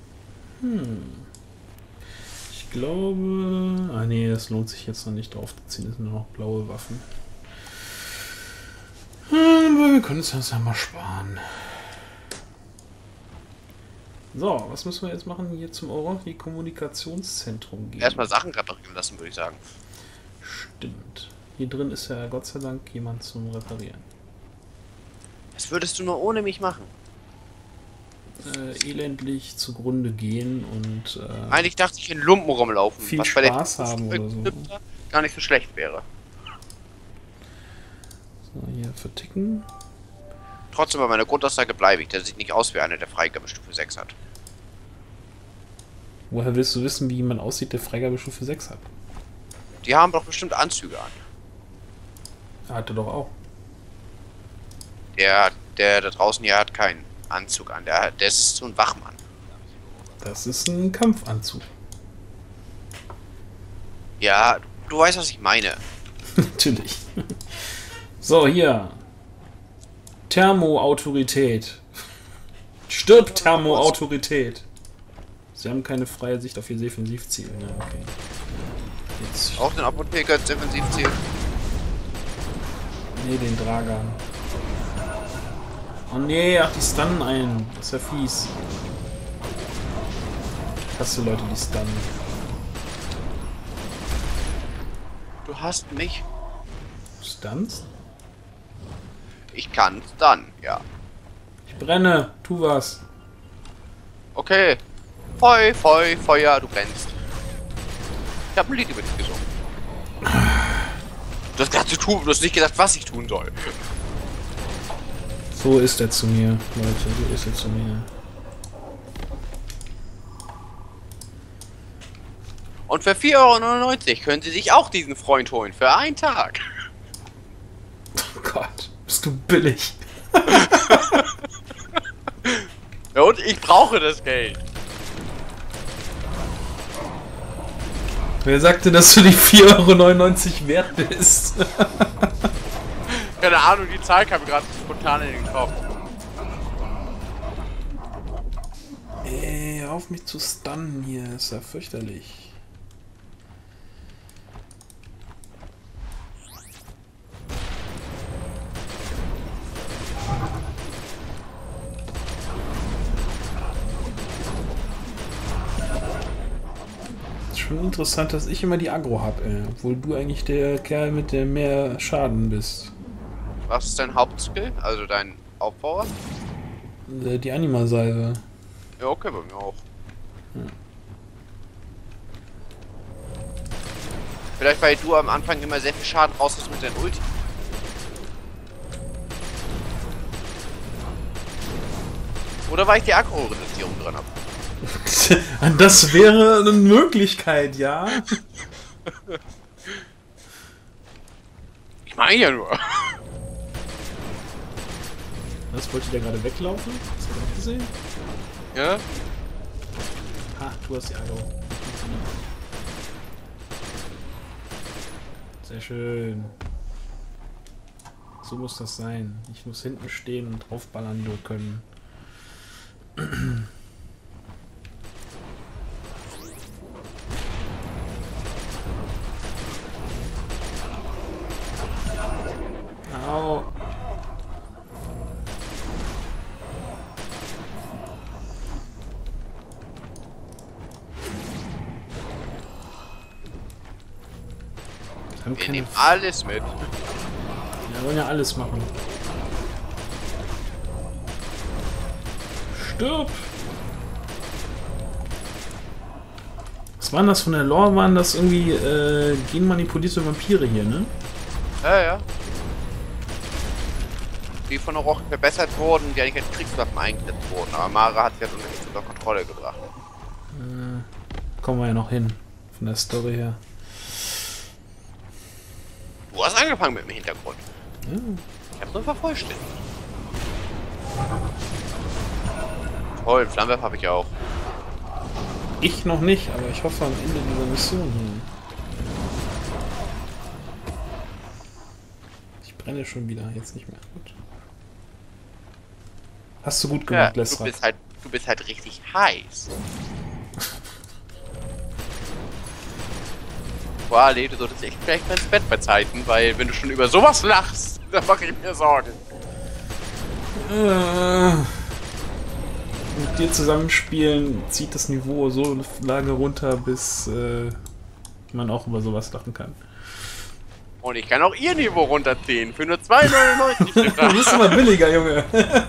Ich glaube... Ah nee, das lohnt sich jetzt noch nicht drauf zu ziehen. Das sind nur noch blaue Waffen. Aber wir können es uns ja mal sparen. So, was müssen wir jetzt machen? Hier zum Orochi-Kommunikationszentrum gehen. Erstmal Sachen reparieren lassen, würde ich sagen. Stimmt. Hier drin ist ja Gott sei Dank jemand zum Reparieren. Was würdest du nur ohne mich machen? Elendlich zugrunde gehen und Eigentlich dachte ich in Lumpen rumlaufen, viel was bei der Spaß haben oder so. gar nicht so schlecht wäre. So, hier verticken. Trotzdem bei meiner Grundaussage bleibe ich, der sieht nicht aus wie einer, der Freigabestufe 6 hat. Woher willst du wissen, wie jemand aussieht, der Freigabestufe 6 hat? Die haben doch bestimmt Anzüge an. Er hatte doch auch. Der da draußen hier hat keinen Anzug an. Der ist so ein Wachmann. Das ist ein Kampfanzug. Ja, du weißt, was ich meine. Natürlich. So, hier. Thermo-Autorität. Stirb, Thermo-Autorität. Sie haben keine freie Sicht auf ihr Defensivziel. Ja, okay. Jetzt. Auch den Apotheker als Defensivziel. Nee, den Dragan. Oh nee, ach, die stunnen einen. Das ist ja fies. Ich hasse Leute, die stunnen. Du hast mich. Stunnst? Ich kann dann, ja. Ich brenne. Tu was. Okay. Feu, Feu, Feuer, du brennst. Ich hab ein Lied über dich gesungen. Du hast gesagt, du hast nicht gesagt, was ich tun soll. So ist er zu mir, Leute. So ist er zu mir. Und für 4,99 € können Sie sich auch diesen Freund holen. Für einen Tag. Oh Gott. bist du billig. Ja, und ich brauche das Geld. Wer sagte, dass du die 4,99 € wert bist? Keine Ahnung, die Zahl kam gerade spontan in den Kopf. Ey, hör auf mich zu stunnen hier, ist ja fürchterlich. Schon interessant, dass ich immer die Aggro hab, obwohl du eigentlich der Kerl mit dem mehr Schaden bist. Was ist dein Hauptskill? Also dein Aufbauer? Die Anima-Salve. Ja, okay, bei mir auch. Hm. Vielleicht weil du am Anfang immer sehr viel Schaden raus hast mit deinem Ulti. Oder weil ich die Aggro-Reduzierung drin habe. Das wäre eine Möglichkeit, ja. Ich meine ja nur. Was, wollte der gerade weglaufen? Hast du das auch gesehen? Ja? Ha, du hast die Aggro. Sehr schön. So muss das sein. Ich muss hinten stehen und draufballern können. Au. Wir nehmen alles mit. Wir wollen ja alles machen. Stirb! Was waren das von der Lore? Waren das irgendwie genmanipulierte Vampire hier, ne? Ja, ja. Die von der Roche verbessert wurden, die eigentlich als Kriegswaffen eingesetzt wurden. Aber Mara hat sie ja unter Kontrolle gebracht. Kommen wir ja noch hin. Von der Story her. Du hast angefangen mit dem Hintergrund. Ja. Ich hab's nur vervollständigt. Toll, Flammenwerfer habe ich auch. Ich noch nicht, aber ich hoffe am Ende dieser Mission hier. Ich brenne schon wieder, jetzt nicht mehr. Gut. Hast du gut gemacht, Ja, Lesra. du bist halt richtig heiß. Boah, nee, du solltest echt vielleicht mal ins Bett bei Zeiten, weil wenn du schon über sowas lachst, dann mache ich mir Sorgen. Mit dir zusammenspielen zieht das Niveau so lange runter, bis man auch über sowas lachen kann. Und ich kann auch ihr Niveau runterziehen, für nur 2,99 €. Du bist immer billiger, Junge.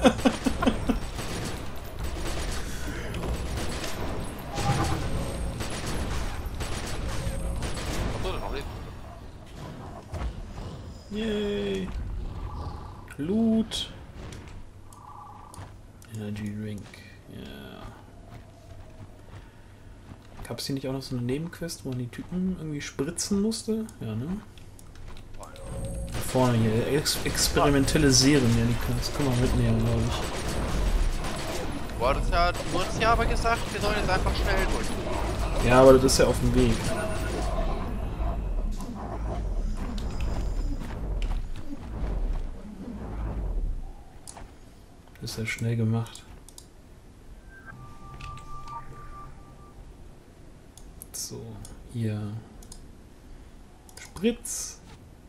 Yay. Loot. Energy Drink. Ja. Gab es hier nicht auch noch so eine Nebenquest, wo man die Typen irgendwie spritzen musste? Ja, ne? Da vorne hier. Experimentelle Serien, ja, das kann man mitnehmen, glaube ich. Du hattest ja aber gesagt, wir sollen jetzt einfach schnell durch. Ja, aber das ist ja auf dem Weg. Das ist ja schnell gemacht. So, hier. Spritz.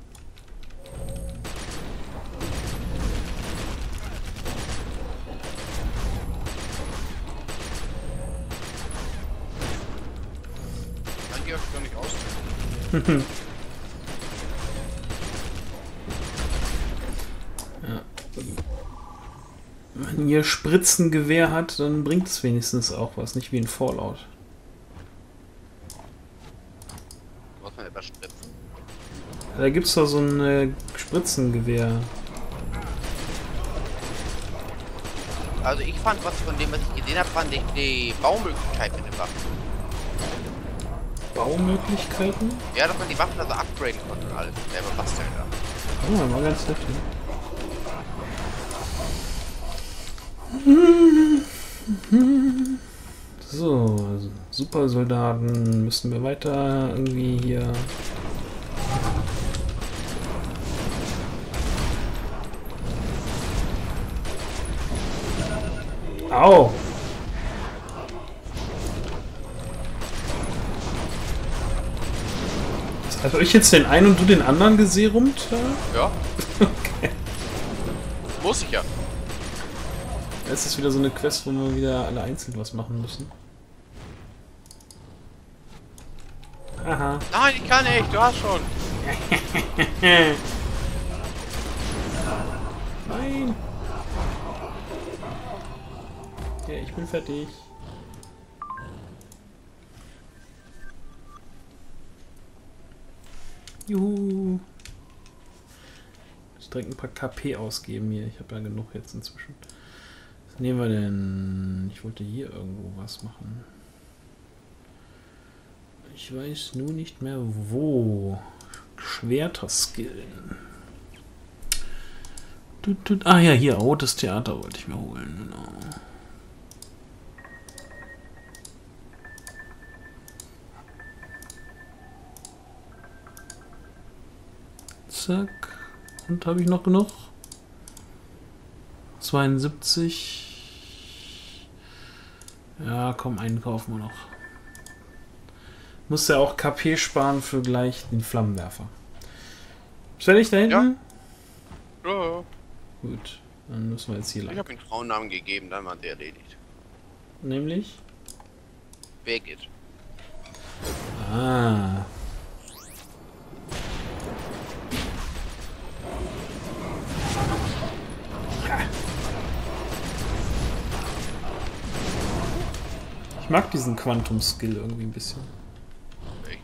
Dann geh ich gar nicht aus. Ja. Wenn ihr Spritzengewehr hat, dann bringt es wenigstens auch was, nicht wie ein Fallout. Was man etwas spritzen. Da gibt's doch so ein Spritzengewehr. Also ich fand, was von dem, was ich gesehen habe, fand ich die Baumöglichkeit mit den Waffen. Baumöglichkeiten? Ja, dass man die Waffen also upgraden konnte und alles selber basteln da. Oh, war ganz heftig. So, also Supersoldaten müssen wir weiter irgendwie hier. Au! Habe ich jetzt den einen und du den anderen geserumt? Ja. Okay. Muss ich ja. Es ist wieder so eine Quest, wo wir wieder alle einzeln was machen müssen. Aha. Nein, ich kann nicht, du hast schon. Nein! Ja, ich bin fertig. Juhu! Ich muss direkt ein paar KP ausgeben hier. Ich habe ja genug jetzt inzwischen. Was nehmen wir denn? Ich wollte hier irgendwo was machen. Ich weiß nur nicht mehr wo. Schwerter skillen. Ah ja, hier, Rotes Theater wollte ich mir holen. Genau. Zack. Und habe ich noch genug? 72. Ja, komm, einen kaufen wir noch. Muss ja auch KP sparen für gleich den Flammenwerfer. Stell ich da hinten? Ja. Ja. Gut, dann müssen wir jetzt hier lang. Ich habe ihm Frauennamen gegeben, dann war der erledigt. Nämlich? Birgit. Ah. Ich mag diesen Quantum-Skill irgendwie ein bisschen. Okay.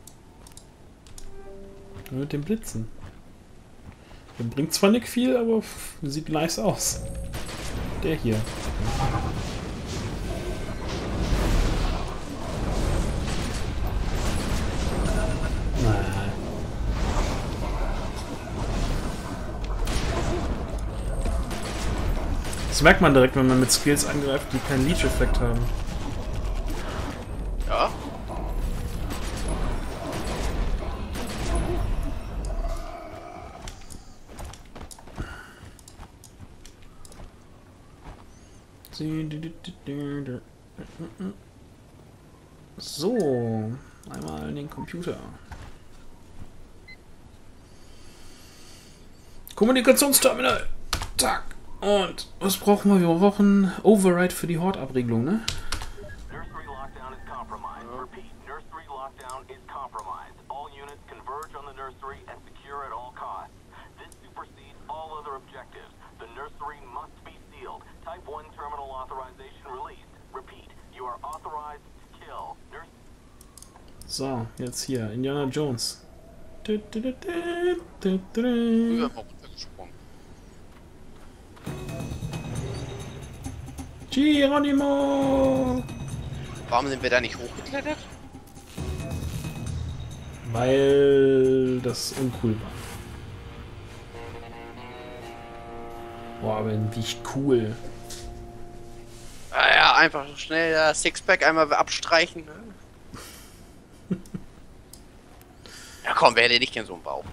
Nur mit dem Blitzen. Der bringt zwar nicht viel, aber sieht nice aus. Der hier. Das merkt man direkt, wenn man mit Skills angreift, die keinen Leech-Effekt haben. Ja. So, einmal in den Computer. Kommunikationsterminal. Zack. Und was brauchen wir? Wir brauchen Override für die Hortabregelung, ne? Nursery lockdown is compromised. Repeat, nursery lockdown is compromised. All units converge on the nursery and secure at all costs. This supersedes all other objectives. The nursery must be sealed. Type 1 terminal authorization released. Repeat, you are authorized to kill. So, jetzt hier, Indiana Jones. Früher mal runtergesprungen. Geronimo! Warum sind wir da nicht hochgeklettert? Weil das uncool war. Boah, aber wie cool. Ah ja, einfach so schnell das Sixpack einmal abstreichen. Ne? Ja komm, wer hätte nicht gern so einen Bauch?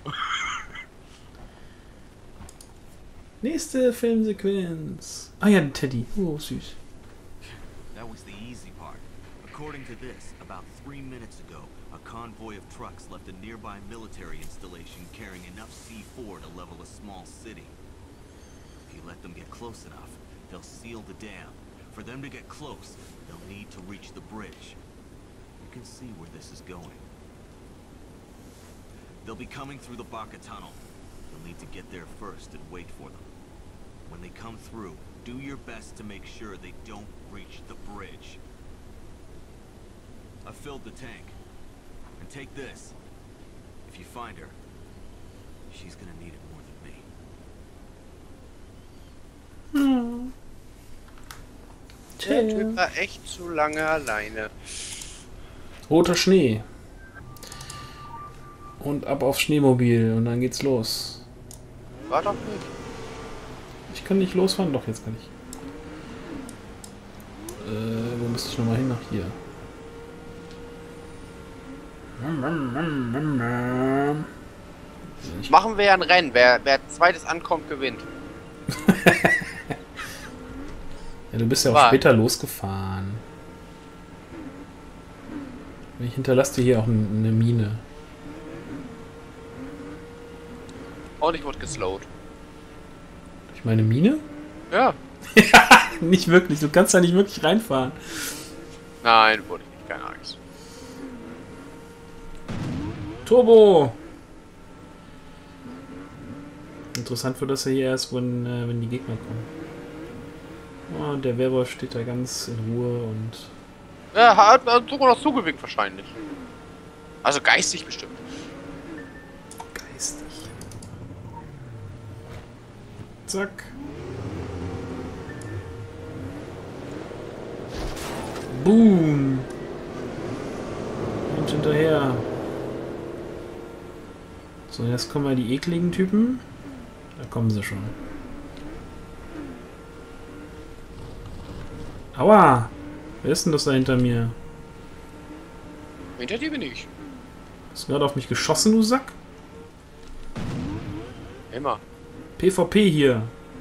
Nächste Filmsequenz. Ah ja, ein Teddy. Oh, süß. That was the easy part. According to this, about 3 minutes ago, a convoy of trucks left a nearby military installation carrying enough C4 to level a small city. If you let them get close enough, they'll seal the dam. For them to get close, they'll need to reach the bridge. You can see where this is going. They'll be coming through the Baca tunnel. You'll need to get there first and wait for them. When they come through, do your best to make sure they don't reach the bridge. I've filled the tank. And take this. If you find her, she's gonna need it more than me. Der Typ war echt zu lange alleine. Roter Schnee. Und ab aufs Schneemobil und dann geht's los. War doch nicht. Ich kann nicht losfahren, doch jetzt kann ich. müsste ich nochmal hin nach hier. Machen wir ja ein Rennen. Wer zweites ankommt, gewinnt. Ja, du bist ja auch später losgefahren. Ich hinterlasse dir hier auch eine Mine. Und ich wurde geslowt. Durch meine Mine? Ja. Nicht wirklich, du kannst da nicht wirklich reinfahren. Nein, wurde ich nicht, keine Angst. Turbo! Interessant wird das ja hier erst, wenn die Gegner kommen. Oh, und der Werwolf steht da ganz in Ruhe und... Ja, hat sogar noch zugewinkt wahrscheinlich. Also geistig bestimmt. Geistig. Zack. Boom. Und hinterher. So, jetzt kommen mal die ekligen Typen. Da kommen sie schon. Aua! Wer ist denn das da hinter mir? Hinter dir bin ich. Hast du gerade auf mich geschossen, du Sack? Immer. PvP hier.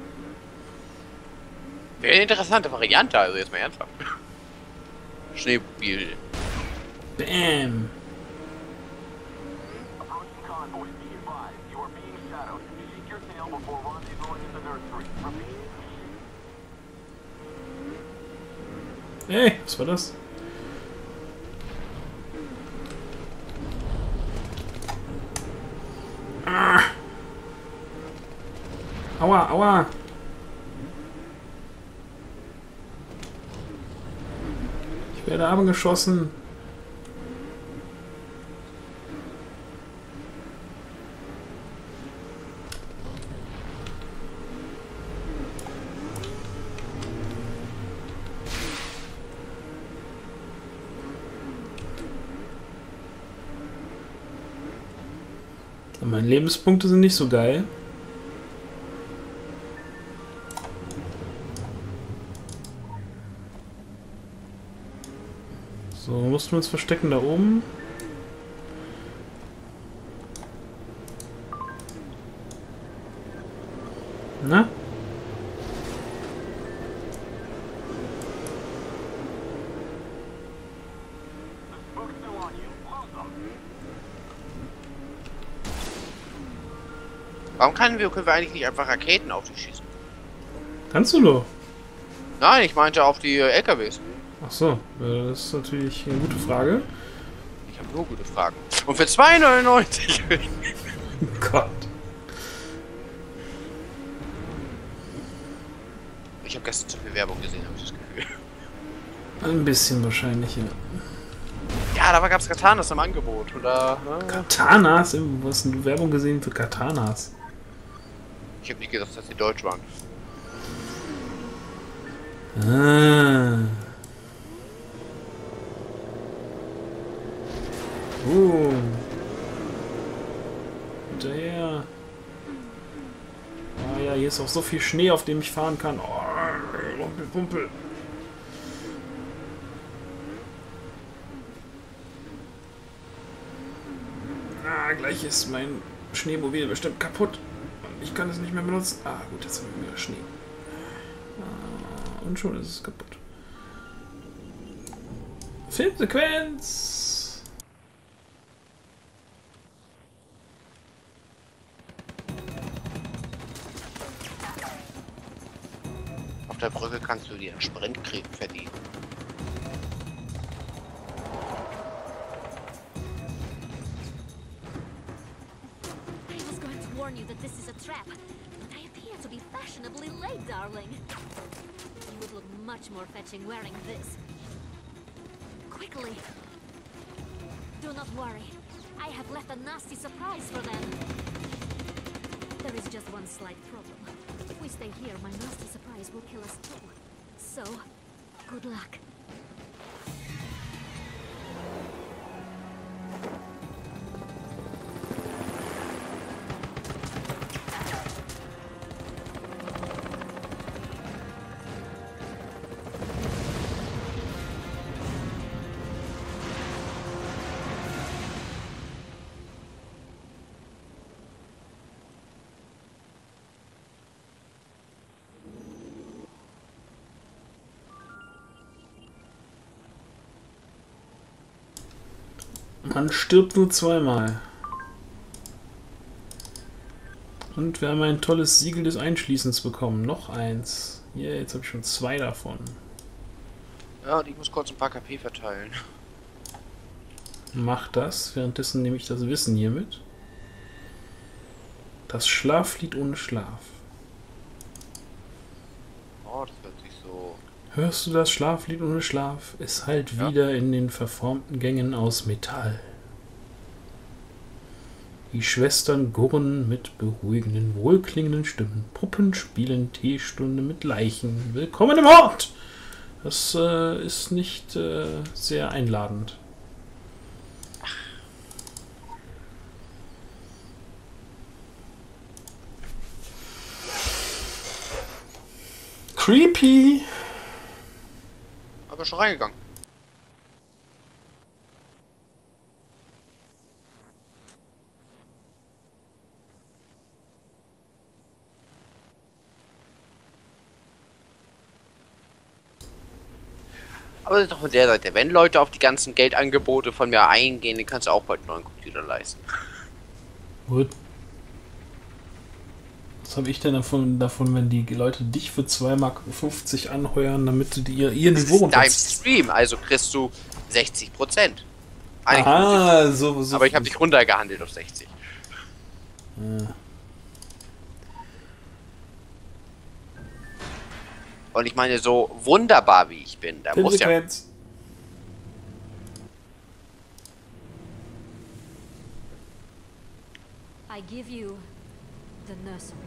Wäre eine interessante Variante, also jetzt mal ernsthaft. Schneemobil. Bam! Hey, was war das? Ah. Aua, aua! Ich werde abgeschossen. Meine Lebenspunkte sind nicht so geil. So, mussten wir uns verstecken da oben. Na? Warum können wir eigentlich nicht einfach Raketen auf die schießen? Kannst du doch. Nein, ich meinte auf die LKWs. Ach so, das ist natürlich eine gute Frage. Ich habe nur gute Fragen. Und für 2,99. Oh Gott. Ich habe gestern zu viel Werbung gesehen, habe ich das Gefühl. Ein bisschen wahrscheinlich, ja. Ja, da gab es Katanas im Angebot, oder? Katanas? Wo hast denn du Werbung gesehen für Katanas? Ich habe nicht gedacht, dass die deutsch waren. Ah. Hinterher. Ah ja, hier ist auch so viel Schnee, auf dem ich fahren kann. Oh, Rumpel, Pumpel. Ah, gleich ist mein Schneemobil bestimmt kaputt. Und ich kann es nicht mehr benutzen. Ah, gut, jetzt haben wir wieder Schnee. Ah, und schon ist es kaputt. Filmsequenz! Auf der Brücke kannst du dir einen Sprintkrieg verdienen. I was going to warn you that this is a trap, but I appear to be fashionably late, darling. You would look much more fetching wearing this. Quickly. Do not worry. I have left a nasty surprise for them. There is just one slight problem. If we stay here, my nasty surprise will kill us too. So, good luck. Man stirbt nur zweimal. Und wir haben ein tolles Siegel des Einschließens bekommen. Noch eins. Ja, jetzt habe ich schon 2 davon. Ja, und ich muss kurz ein paar KP verteilen. Mach das. Währenddessen nehme ich das Wissen hier mit. Das Schlaflied ohne Schlaf. Oh, das hört sich so... Hörst du das Schlaflied ohne Schlaf? Es hallt wieder in den verformten Gängen aus Metall. Die Schwestern gurren mit beruhigenden, wohlklingenden Stimmen. Puppen spielen Teestunde mit Leichen. Willkommen im Hort! Das ist nicht sehr einladend. Creepy! Aber schon reingegangen. Aber das ist doch von der Seite. Wenn Leute auf die ganzen Geldangebote von mir eingehen, dann kannst du auch bald einen neuen Computer leisten. Gut. Was habe ich denn davon, wenn die Leute dich für 2,50 Mark anheuern, damit du ihr Niveau runter... Dein Stream, also kriegst du 60%. Ah, so. Aber ich habe dich runtergehandelt auf 60. Ja. Und ich meine, so wunderbar wie ich bin, da muss ja... I give you the nursery.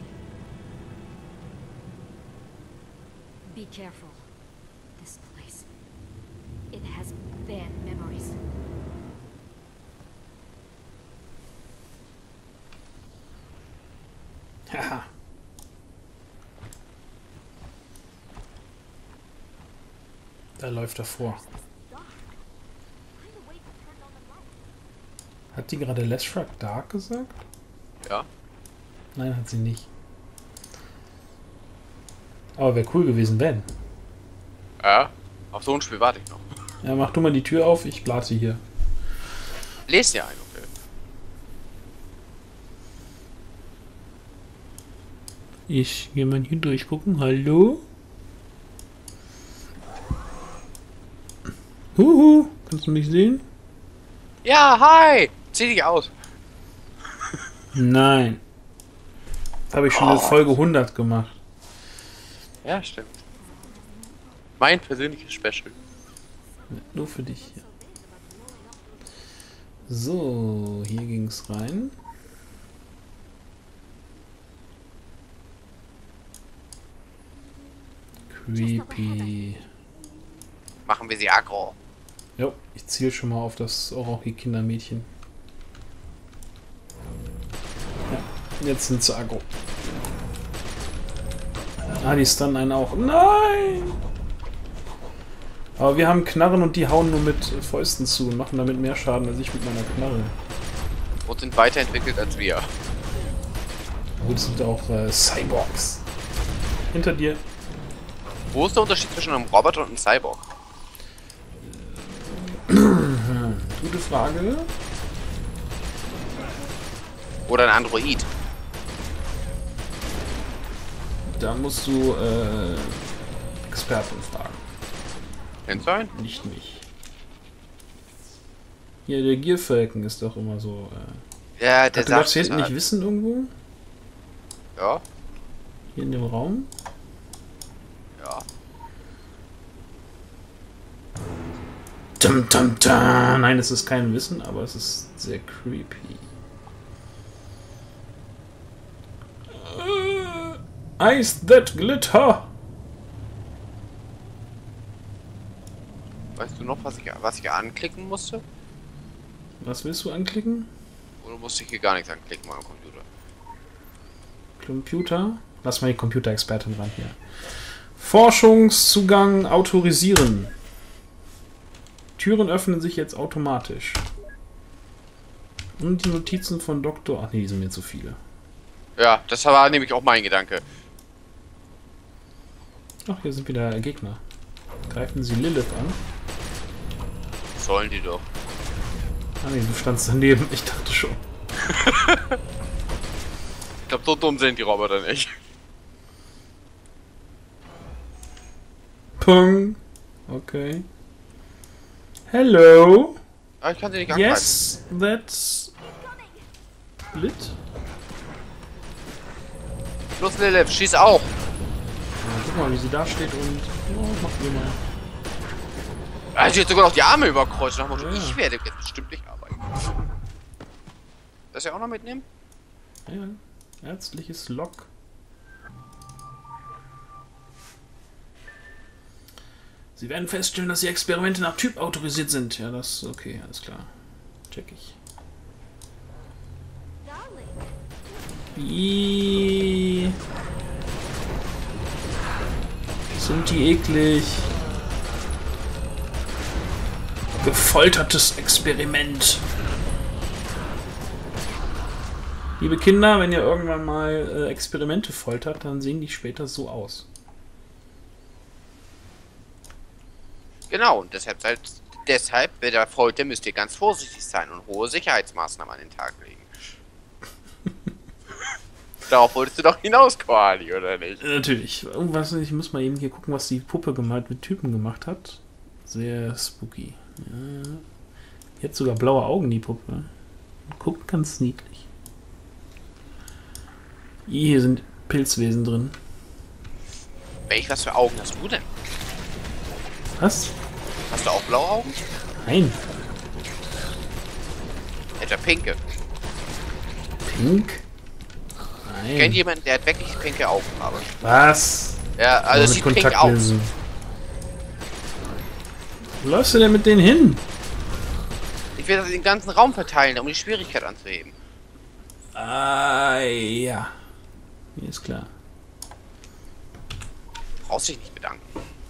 Be careful. This place. It has bad memories. Haha. Da läuft er vor. Hat die gerade Leshrac Dark gesagt? Ja. Nein, hat sie nicht. Aber wäre cool gewesen, wenn. Ja, auf so ein Spiel warte ich noch. Ja, mach du mal die Tür auf, ich blate hier. Lest ja ein, okay. Ich gehe mal hier durchgucken. Hallo? Huhu, kannst du mich sehen? Ja, hi! Zieh dich aus. Nein. Habe ich schon eine Folge 100 gemacht. Ja, stimmt. Mein persönliches Special. Nur für dich. So, hier ging's rein. Creepy. Machen wir sie aggro. Jo, ich ziele schon mal auf das Orochi-Kindermädchen. Ja, jetzt sind sie aggro. Ah, die stunnen einen auch. Nein! Aber wir haben Knarren und die hauen nur mit Fäusten zu und machen damit mehr Schaden als ich mit meiner Knarre. Und sind weiterentwickelt als wir. Gut, es sind auch Cyborgs. Hinter dir. Wo ist der Unterschied zwischen einem Roboter und einem Cyborg? Gute Frage. Oder ein Android? Da musst du Experten fragen. Kann sein? Nicht mich. Hier, der Gierfalken ist doch immer so. Ja, der sagt. Du hinten nicht wissen irgendwo? Ja. Hier in dem Raum? Ja. Tum, tum, tum. Nein, es ist kein Wissen, aber es ist sehr creepy. Ice that glitter! Weißt du noch, was ich anklicken musste? Was willst du anklicken? Oder musste ich hier gar nichts anklicken, meinem Computer? Computer? Lass mal die Computerexpertin ran hier. Forschungszugang autorisieren. Türen öffnen sich jetzt automatisch. Und die Notizen von Dr. Ach nee, die sind mir zu viele. Ja, das war nämlich auch mein Gedanke. Ach, hier sind wieder Gegner. Greifen Sie Lilith an. Sollen die doch. Ah nee, du standst daneben. Ich dachte schon. Ich glaube, so dumm sind die Roboter nicht. Pung. Okay. Hello. Aber ich kann sie nicht angreifen. Yes, that's... Lit? Los, Lilith, schieß auch! Ja, guck mal, wie sie da steht und... Oh, mach ihr mal. Also sie hat sogar noch die Arme überkreuzt. Nach dem Motto, Ja. ich werde jetzt bestimmt nicht arbeiten. Das ja auch noch mitnehmen? Ja, ärztliches Log. Sie werden feststellen, dass die Experimente nach Typ autorisiert sind. Ja, das ist okay, alles klar. Check ich. Ihhh. Sind die eklig. Gefoltertes Experiment. Liebe Kinder, wenn ihr irgendwann mal Experimente foltert, dann sehen die später so aus. Genau, und deshalb bei der Folter müsst ihr ganz vorsichtig sein und hohe Sicherheitsmaßnahmen an den Tag legen. Darauf wolltest du doch hinaus, Koali, oder nicht? Natürlich. Irgendwas, ich muss mal eben hier gucken, was die Puppe gemalt mit Typen gemacht hat. Sehr spooky. Ja. Die hat sogar blaue Augen, die Puppe. Guckt ganz niedlich. Hier sind Pilzwesen drin. Was für Augen hast du denn? Was? Hast du auch blaue Augen? Nein. Etwa pinke. Pink? Nein. Kennt jemand, der hat wirklich pinke Augenfarbe? Was? Ja, also es sieht pink aus. Wo läufst du denn mit denen hin? Ich werde das in den ganzen Raum verteilen, um die Schwierigkeit anzuheben. Ah, ja. Mir ist klar. Brauchst dich nicht bedanken.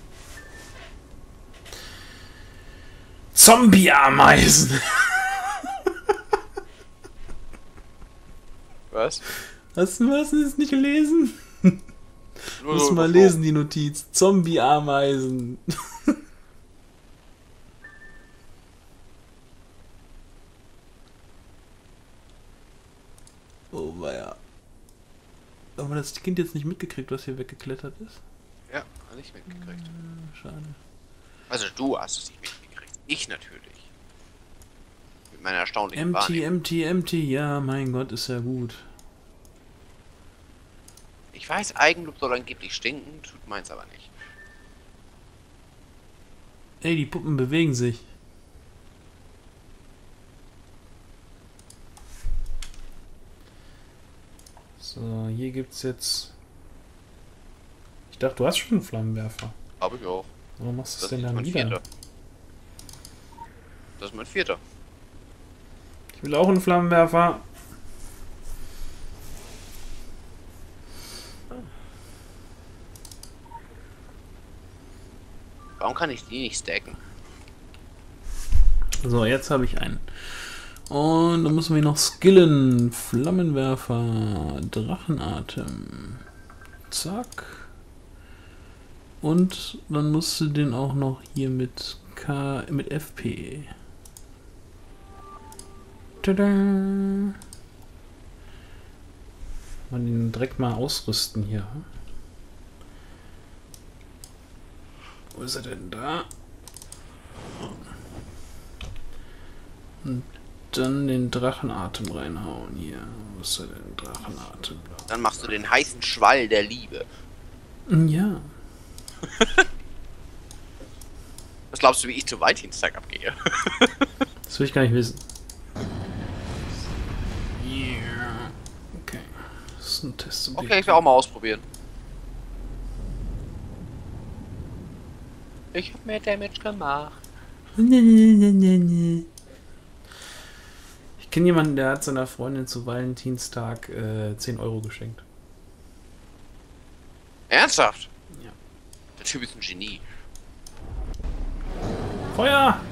Zombie-Ameisen! Was? Hast du es nicht gelesen? Nur Muss mal lesen, die Notiz. Zombie-Ameisen. Oh, weia. Aber das Kind jetzt nicht mitgekriegt, was hier weggeklettert ist? Ja, hab ich mitgekriegt. Schade. Also du hast es nicht mitgekriegt. Ich natürlich. Mit meiner erstaunlichen Wahrnehmung. Empty, ja, mein Gott, ist ja gut. Ich weiß, Eigenlob soll angeblich stinken, tut meins aber nicht. Ey, die Puppen bewegen sich. So, hier gibt's jetzt... Ich dachte, du hast schon einen Flammenwerfer. Hab ich auch. Warum machst du Das es denn ist dann mein wieder? vierter. Das ist mein vierter. Ich will auch einen Flammenwerfer. Warum kann ich die nicht stacken? So, jetzt habe ich einen. Und dann müssen wir noch skillen. Flammenwerfer, Drachenatem. Zack. Und dann musst du den auch noch hier mit mit FP. Tada! Mal den direkt mal ausrüsten hier. Wo ist er denn da? Und dann den Drachenatem reinhauen hier. Wo ist er denn? Drachenatem. Dann machst du den heißen Schwall der Liebe. Ja. Was glaubst du, wie ich zu Valentinstag abgehe? Das will ich gar nicht wissen. Yeah. Okay. Das ist ein Test. Okay, ich will auch mal ausprobieren. Ich hab mehr Damage gemacht. Ich kenne jemanden, der hat seiner Freundin zu Valentinstag 10 Euro geschenkt. Ernsthaft? Ja. Der Typ ist ein Genie. Feuer!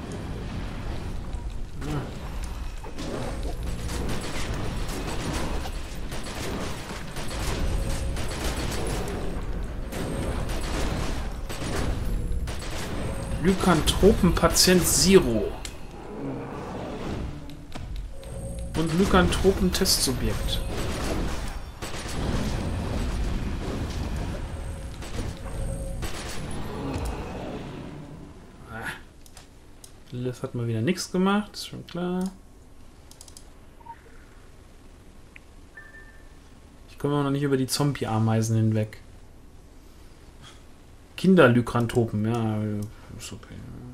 Lykanthropenpatient Zero. Und Lykanthropen-Testsubjekt. Lilith hat mal wieder nichts gemacht, ist schon klar. Ich komme auch noch nicht über die Zombie-Ameisen hinweg. Kinderlykanthropen, ja, ist okay.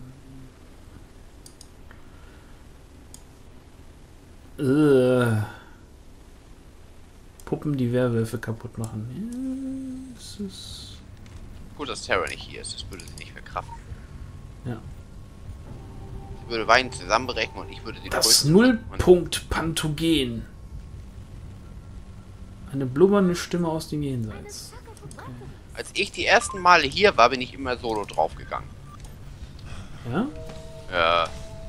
Puppen, die Werwölfe kaputt machen. Ja, es ist Gut, dass Terra nicht hier ist, das würde sie nicht verkraften. ja. Sie würde weinend zusammenbrechen und ich würde sie Das trösten. Nullpunkt-Panthogen. Eine blubbernde Stimme aus dem Jenseits. Okay. Als ich die ersten Male hier war, bin ich immer solo draufgegangen. Ja? Ja.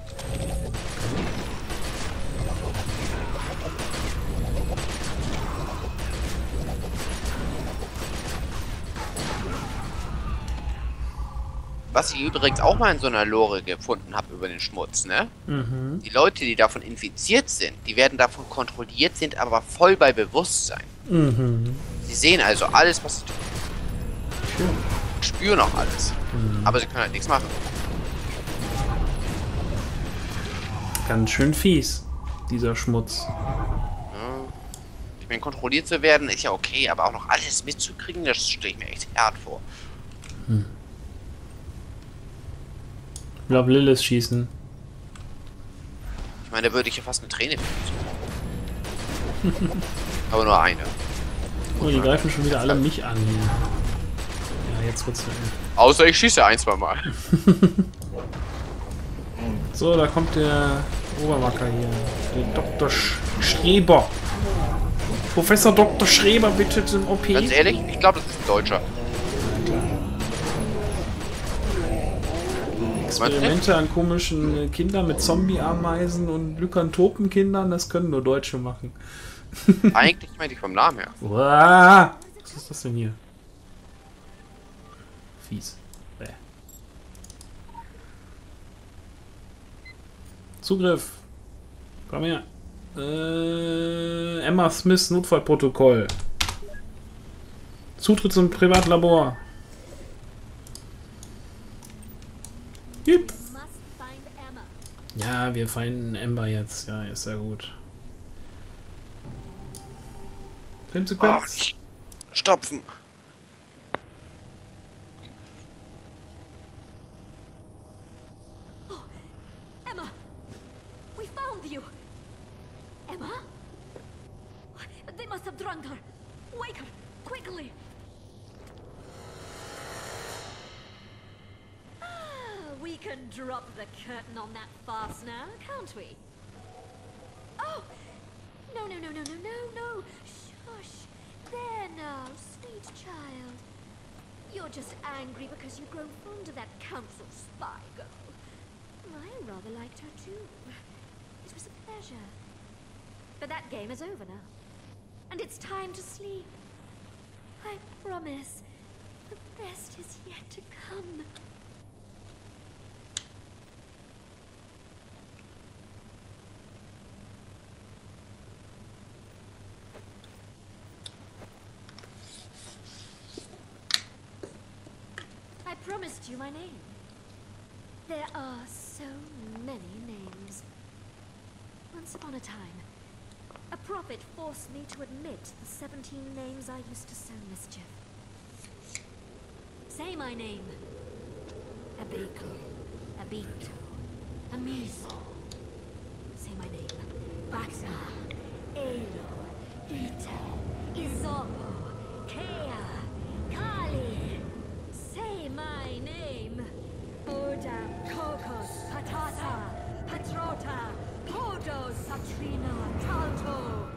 Was ich übrigens auch mal in so einer Lore gefunden habe über den Schmutz, ne? Mhm. Die Leute, die davon infiziert sind, die werden davon kontrolliert, sind aber voll bei Bewusstsein. Mhm. Sie sehen also alles, was sie tun. Schön. Und spüren auch alles. Aber sie können halt nichts machen. Ganz schön fies, dieser Schmutz. Ja. Ich meine, kontrolliert zu werden ist ja okay, aber auch noch alles mitzukriegen, das stelle ich mir echt hart vor. Ich glaube, Lilith schießen. Ich meine, da würde ich ja fast eine Träne finden. Aber nur eine. Oh, die greifen schon wieder alle mich an hier. Ja, jetzt wird's. Außer ich schieße ein, zwei Mal. So, da kommt der Obermacker hier. Der Dr. Schreber. Professor Dr. Schreber bitte zum OP. Ganz ehrlich, ich glaube, das ist ein Deutscher. Experimente an komischen Kindern mit Zombie-Ameisen und Lykanthropen-Kindern, das können nur Deutsche machen. Eigentlich meinte ich vom Namen her. Uah! Was ist das denn hier? Fies. Bäh. Zugriff. Komm her. Emma Smiths Notfallprotokoll. Zutritt zum Privatlabor. Yep. Ja, wir finden Ember jetzt. Ja, ist ja gut. Filmsequenz. Stopfen. Oh, Emma! We found you! Emma? They must have drunk her! Wake her! Quickly! We can drop the curtain on that farce now, can't we? Oh! No, no, no, no, no, no, no! Shush! There now, sweet child. You're just angry because you've grown fond of that council spy girl. I rather liked her too. It was a pleasure. But that game is over now. And it's time to sleep. I promise, the best is yet to come. I promised you my name. There are so many names. Once upon a time, a prophet forced me to admit the 17 names I used to sow mischief. Say my name. Abeko, Abito, Amiso. Say my name. Baxa, Elo, Ita, Izopo, Kea, Kali. Say my name. Odam, Kokos, Patata, Patrota, Podo, Satrina, Talto.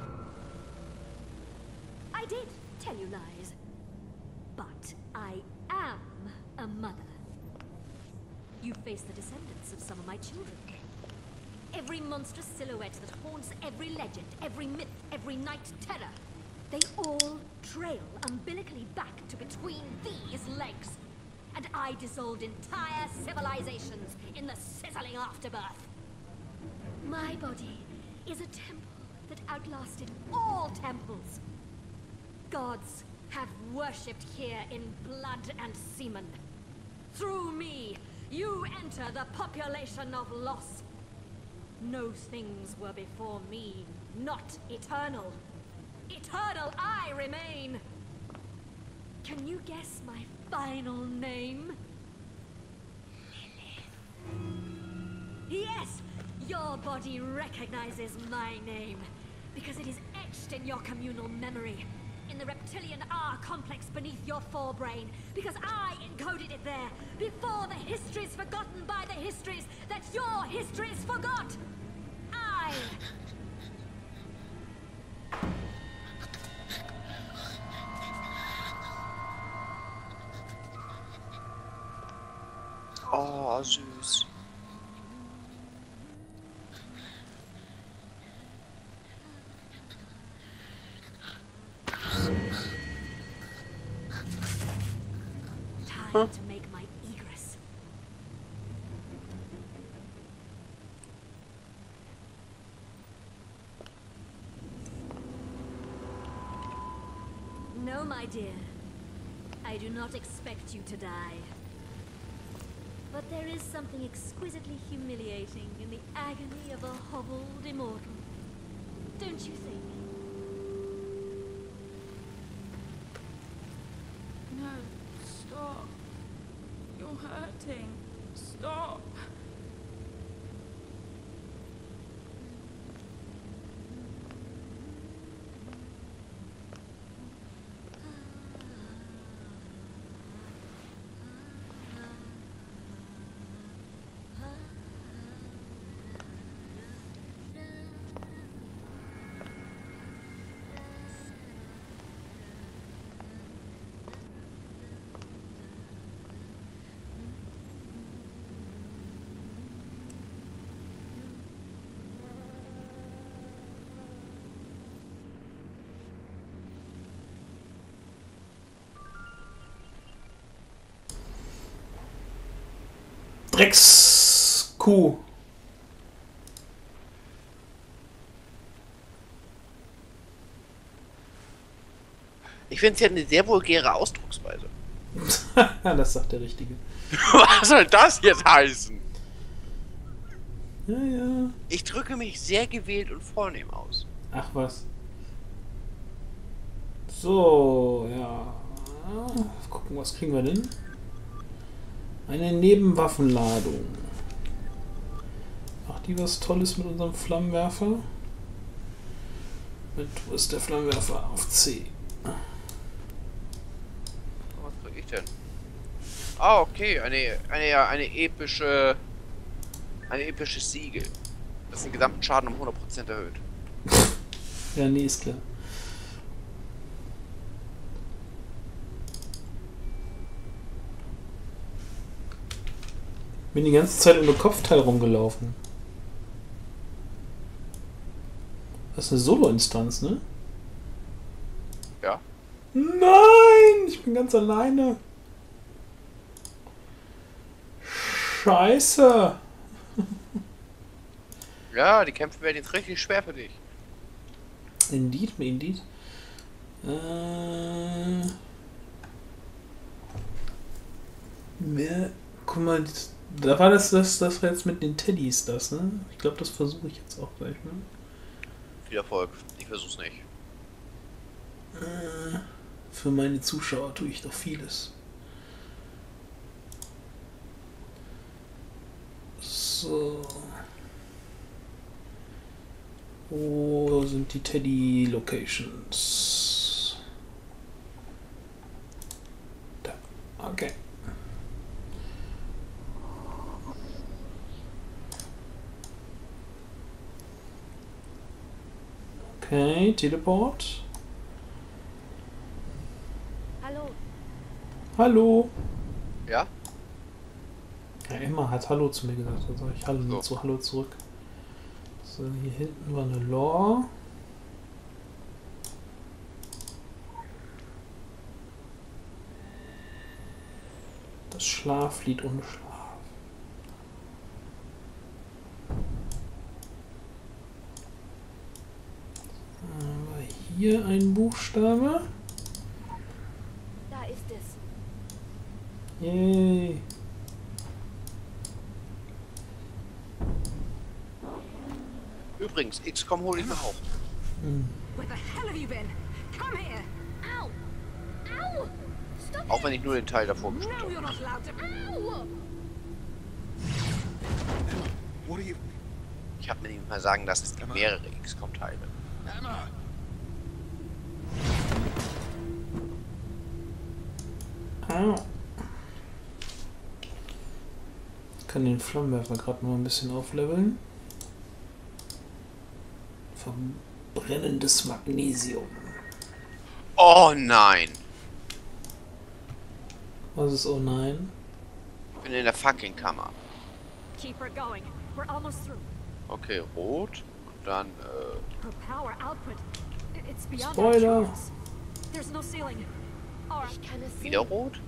I did tell you lies. But I am a mother. You face the descendants of some of my children. Every monstrous silhouette that haunts every legend, every myth, every night terror. They all trail umbilically back to between these legs. And I dissolved entire civilizations in the sizzling afterbirth. My body is a temple that outlasted all temples. Gods have worshipped here in blood and semen. Through me, you enter the population of loss. No things were before me, not eternal. Eternal I remain. Can you guess my final name? Yes, your body recognizes my name, because it is etched in your communal memory, in the reptilian R complex beneath your forebrain, because I encoded it there, before the histories forgotten by the histories that your histories forgot. I... Oh, süß. Time to make my egress. No, my dear. I do not expect you to die. But there is something exquisitely humiliating in the agony of a hobbled immortal. Don't you think? No, stop. You're hurting. Stop. Dreckskuh. Ich finde, sie hat eine sehr vulgäre Ausdrucksweise. Das sagt der Richtige. Was soll das jetzt heißen? Ja, ja. Ich drücke mich sehr gewählt und vornehm aus. Ach was. So, ja. Gucken, was kriegen wir denn? Eine Nebenwaffenladung. Macht die was Tolles mit unserem Flammenwerfer? Wo ist der Flammenwerfer? Auf C. Was krieg ich denn? Ah, okay. Eine epische... Ein episches Siegel. Das den gesamten Schaden um 100% erhöht. Ja, nee, ist klar. Bin die ganze Zeit ohne Kopfteil rumgelaufen. Das ist eine Solo-Instanz, ne? Ja. Nein! Ich bin ganz alleine. Scheiße! Ja, die Kämpfe werden jetzt richtig schwer für dich. Indeed. Guck mal, da war das war jetzt mit den Teddys das, ne? Ich glaube, das versuche ich jetzt auch gleich mal. Viel Erfolg. Ich versuch's nicht. Für meine Zuschauer tue ich doch vieles. So. Wo sind die Teddy-Locations? Da. Okay. Okay, Teleport. Hallo. Hallo. Ja? Ja, Emma hat Hallo zu mir gesagt, dann sage ich Hallo So. zu Hallo zurück. So, hier hinten war eine Lore. Das Schlaflied ohne Schlaf. hier ein Buchstabe. Da ist es. Yay. Übrigens, XCOM hole ich mir auch. Where the hell have you been? Come here! Ow! Ow! Stop Auch wenn ich nur den Teil davor No, gespielt habe. you're not allowed to. Ow! What are you... Ich habe mir nicht mal sagen lassen, es gibt mehrere XCOM-Teile. Emma! Ah. Ich kann den Flammenwerfer gerade noch ein bisschen aufleveln. Verbrennendes Magnesium. Oh nein! Was ist oh nein? Ich bin in der fucking Kammer. Keep her going. We're almost through. Okay, rot. Und dann, Her power output. It's beyond Spoiler. our endurance. There's no ceiling. Or Ich kann es wieder sehen. rot?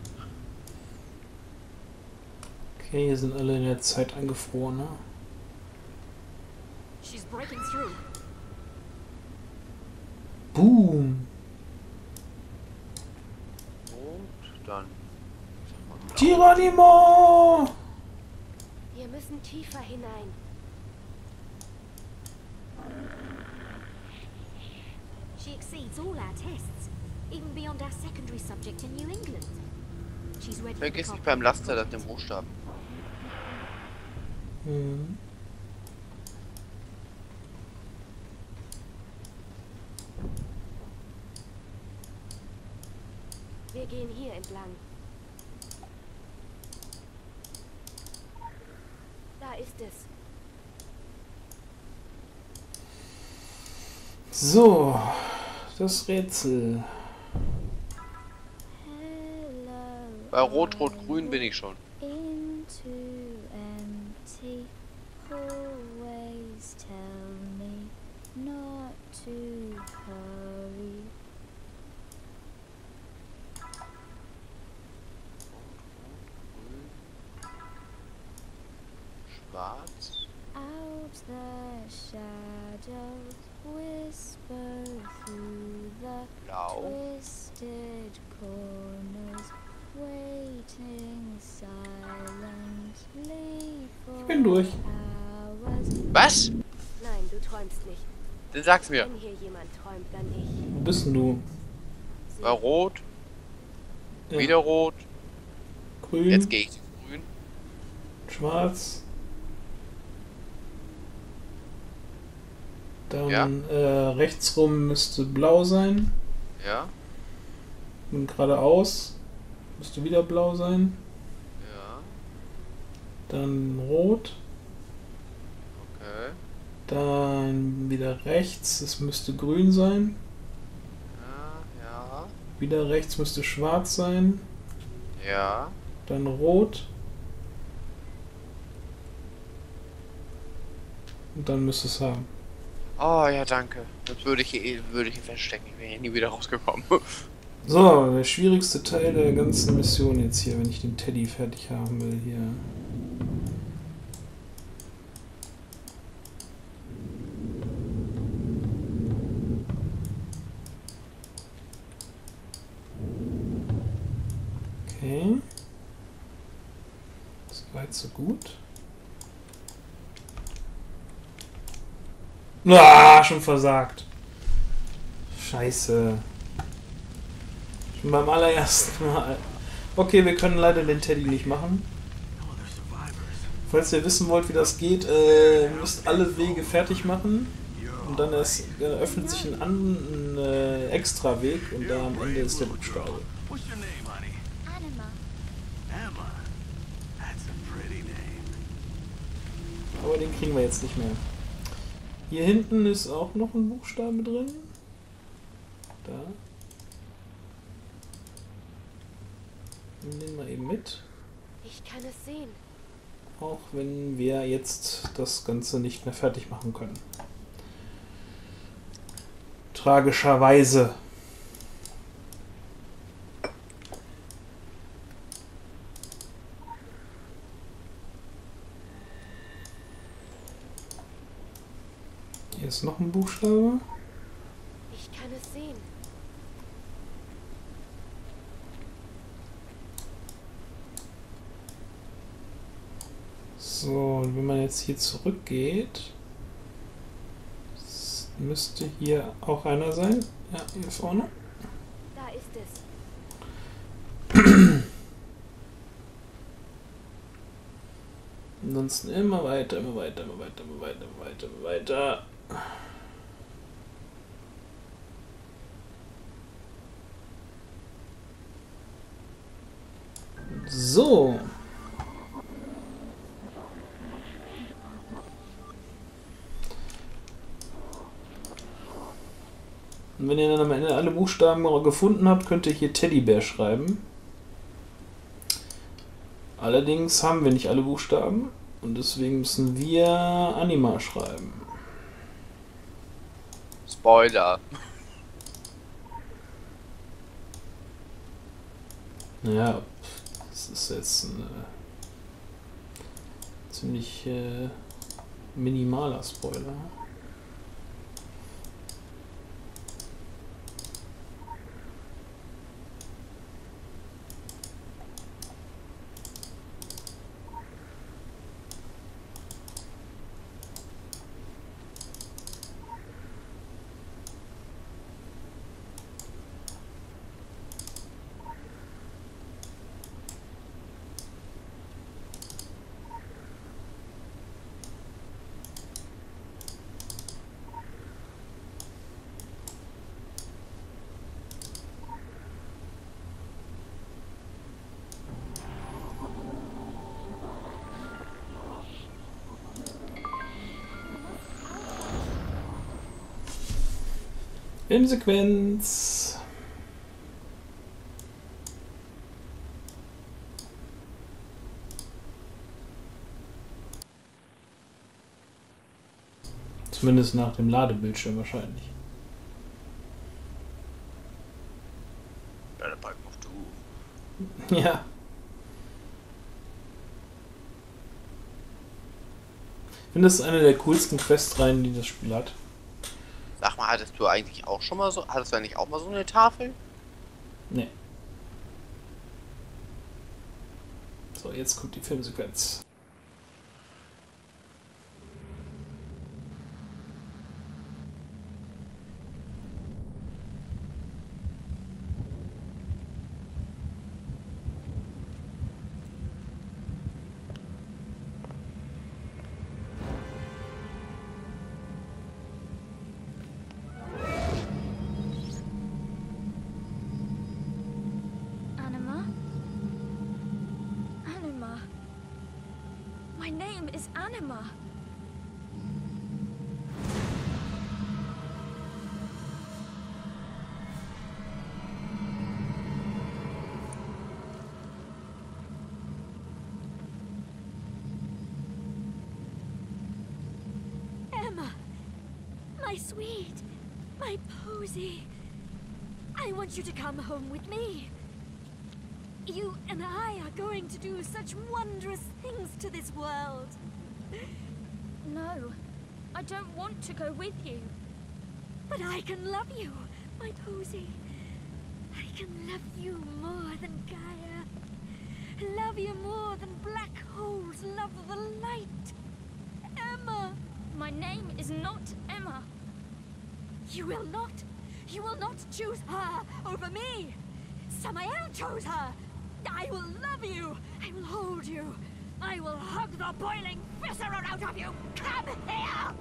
Okay, hier sind alle in der Zeit angefroren, ne? she's breaking through. Boom! Rot, dann... Geronimo! Wir müssen tiefer hinein. She exceeds all our tests, even beyond our secondary subject in New England. She's ready. Vergiss nicht beim Laster das den Buchstaben. Hm. Wir gehen hier entlang. Da ist es. So, das Rätsel. Bei Rot, Rot, Grün bin ich schon. Into empty. Always tell me not to hurry. Schwarz. Out the shadows whisper through the Blau. twisted corners, waiting silently for Ich bin durch. hours. Was? Nein, du träumst nicht. Dann sag's mir. Wenn hier jemand träumt, dann ich. Wo bist denn du? Bei Rot, Ja. wieder Rot. Grün, Jetzt gehe ich zu Grün. schwarz. Dann Ja. Rechts rum müsste blau sein. Ja, Und geradeaus müsste wieder blau sein. ja, Dann rot. okay. Dann wieder rechts, es müsste grün sein. Ja, Wieder rechts müsste schwarz sein. ja. Dann rot. Und dann müsste es haben. Oh ja, danke. Das würde ich hier feststecken. Ich wäre hier nie wieder rausgekommen. So, der schwierigste Teil der ganzen Mission jetzt hier, wenn ich den Teddy fertig haben will hier. Okay. So weit, so gut. Ah, schon versagt. Scheiße. Schon beim allerersten Mal. Okay, wir können leider den Teddy nicht machen. Falls ihr wissen wollt, wie das geht, müsst alle Wege fertig machen. Und dann öffnet sich ein extra Weg und da am Ende ist der Buchstabe. What's your name, honey? Anima. Emma. That's a pretty name. Aber den kriegen wir jetzt nicht mehr. Hier hinten ist auch noch ein Buchstabe drin. Da. Nehmen wir eben mit. Ich kann es sehen. Auch wenn wir jetzt das Ganze nicht mehr fertig machen können. Tragischerweise. Hier ist noch ein Buchstabe. Ich kann es seen. So, und wenn man jetzt hier zurückgeht, müsste hier auch einer sein. Ja, hier vorne. Da ist es. Ansonsten immer weiter, immer weiter, immer weiter, immer weiter, immer weiter, immer weiter. So. Und wenn ihr dann am Ende alle Buchstaben gefunden habt, könnt ihr hier Teddybär schreiben. Allerdings haben wir nicht alle Buchstaben und deswegen müssen wir Anima schreiben. Spoiler. Naja, das ist jetzt ein ziemlich minimaler Spoiler. Filmsequenz. Zumindest nach dem Ladebildschirm wahrscheinlich. Ja, der Balken auf du. Ja. Ich finde, das ist eine der coolsten Questreihen, die das Spiel hat. Sag mal, hattest du eigentlich auch schon mal so, hattest du eigentlich auch mal so eine Tafel? Nee. So, jetzt kommt die Filmsequenz. Anima? Anima. My name is Anima. Emma! My sweet! My Posy! I want you to come home with me. You and I are going to do such wondrous things to this world. No, I don't want to go with you. But I can love you, my Posy. I can love you more than Gaia. Love you more than black holes love the light. Emma! My name is not Emma. You will not. You will not choose her over me. Samael chose her. I will love you. I will hold you. I will hug the boiling viscera out of you. Come here!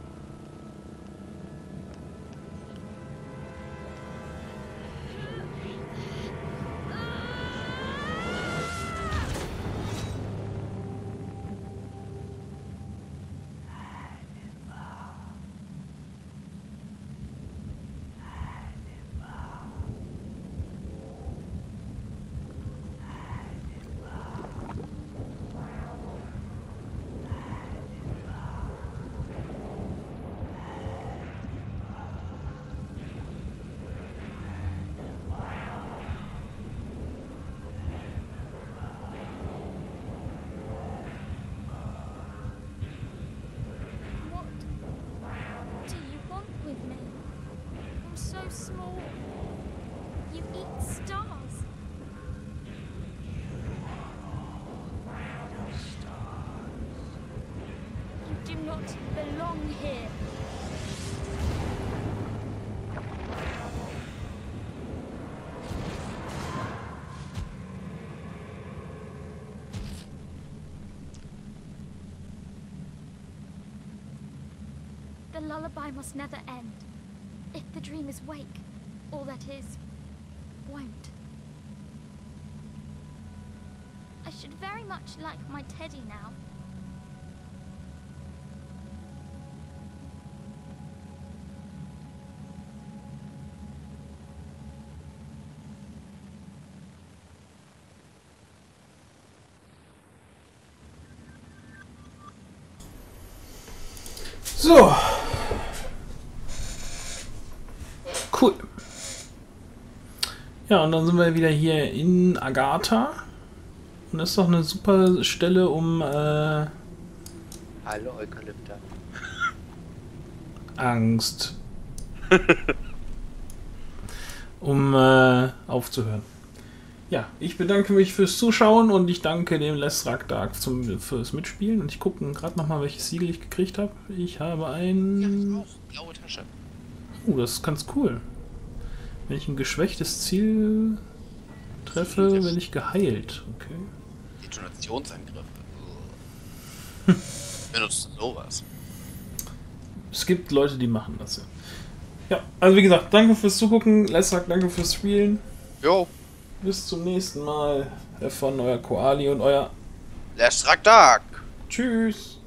not belong here. The lullaby must never end. If the dream is wake, all that is, won't. I should very much like my teddy now. So. Cool. Ja, und dann sind wir wieder hier in Agatha. Und das ist doch eine super Stelle, um Hallo, Eukalypta. Angst. um aufzuhören. Ja, ich bedanke mich fürs Zuschauen und ich danke dem Les Rakdak fürs Mitspielen. Und ich gucke gerade nochmal, welches Siegel ich gekriegt habe. Ich habe ein... Ja, ich auch. Blaue Tasche. Das ist ganz cool. Wenn ich ein geschwächtes Ziel treffe, werde ich geheilt. Okay. Detonationsangriffe. Benutzt sowas. Es gibt Leute, die machen das ja. Ja, also wie gesagt, danke fürs Zugucken. Les Rakdak, danke fürs Spielen. Jo. Bis zum nächsten Mal. Von euer Koali und euer Les Rakdak. Tschüss.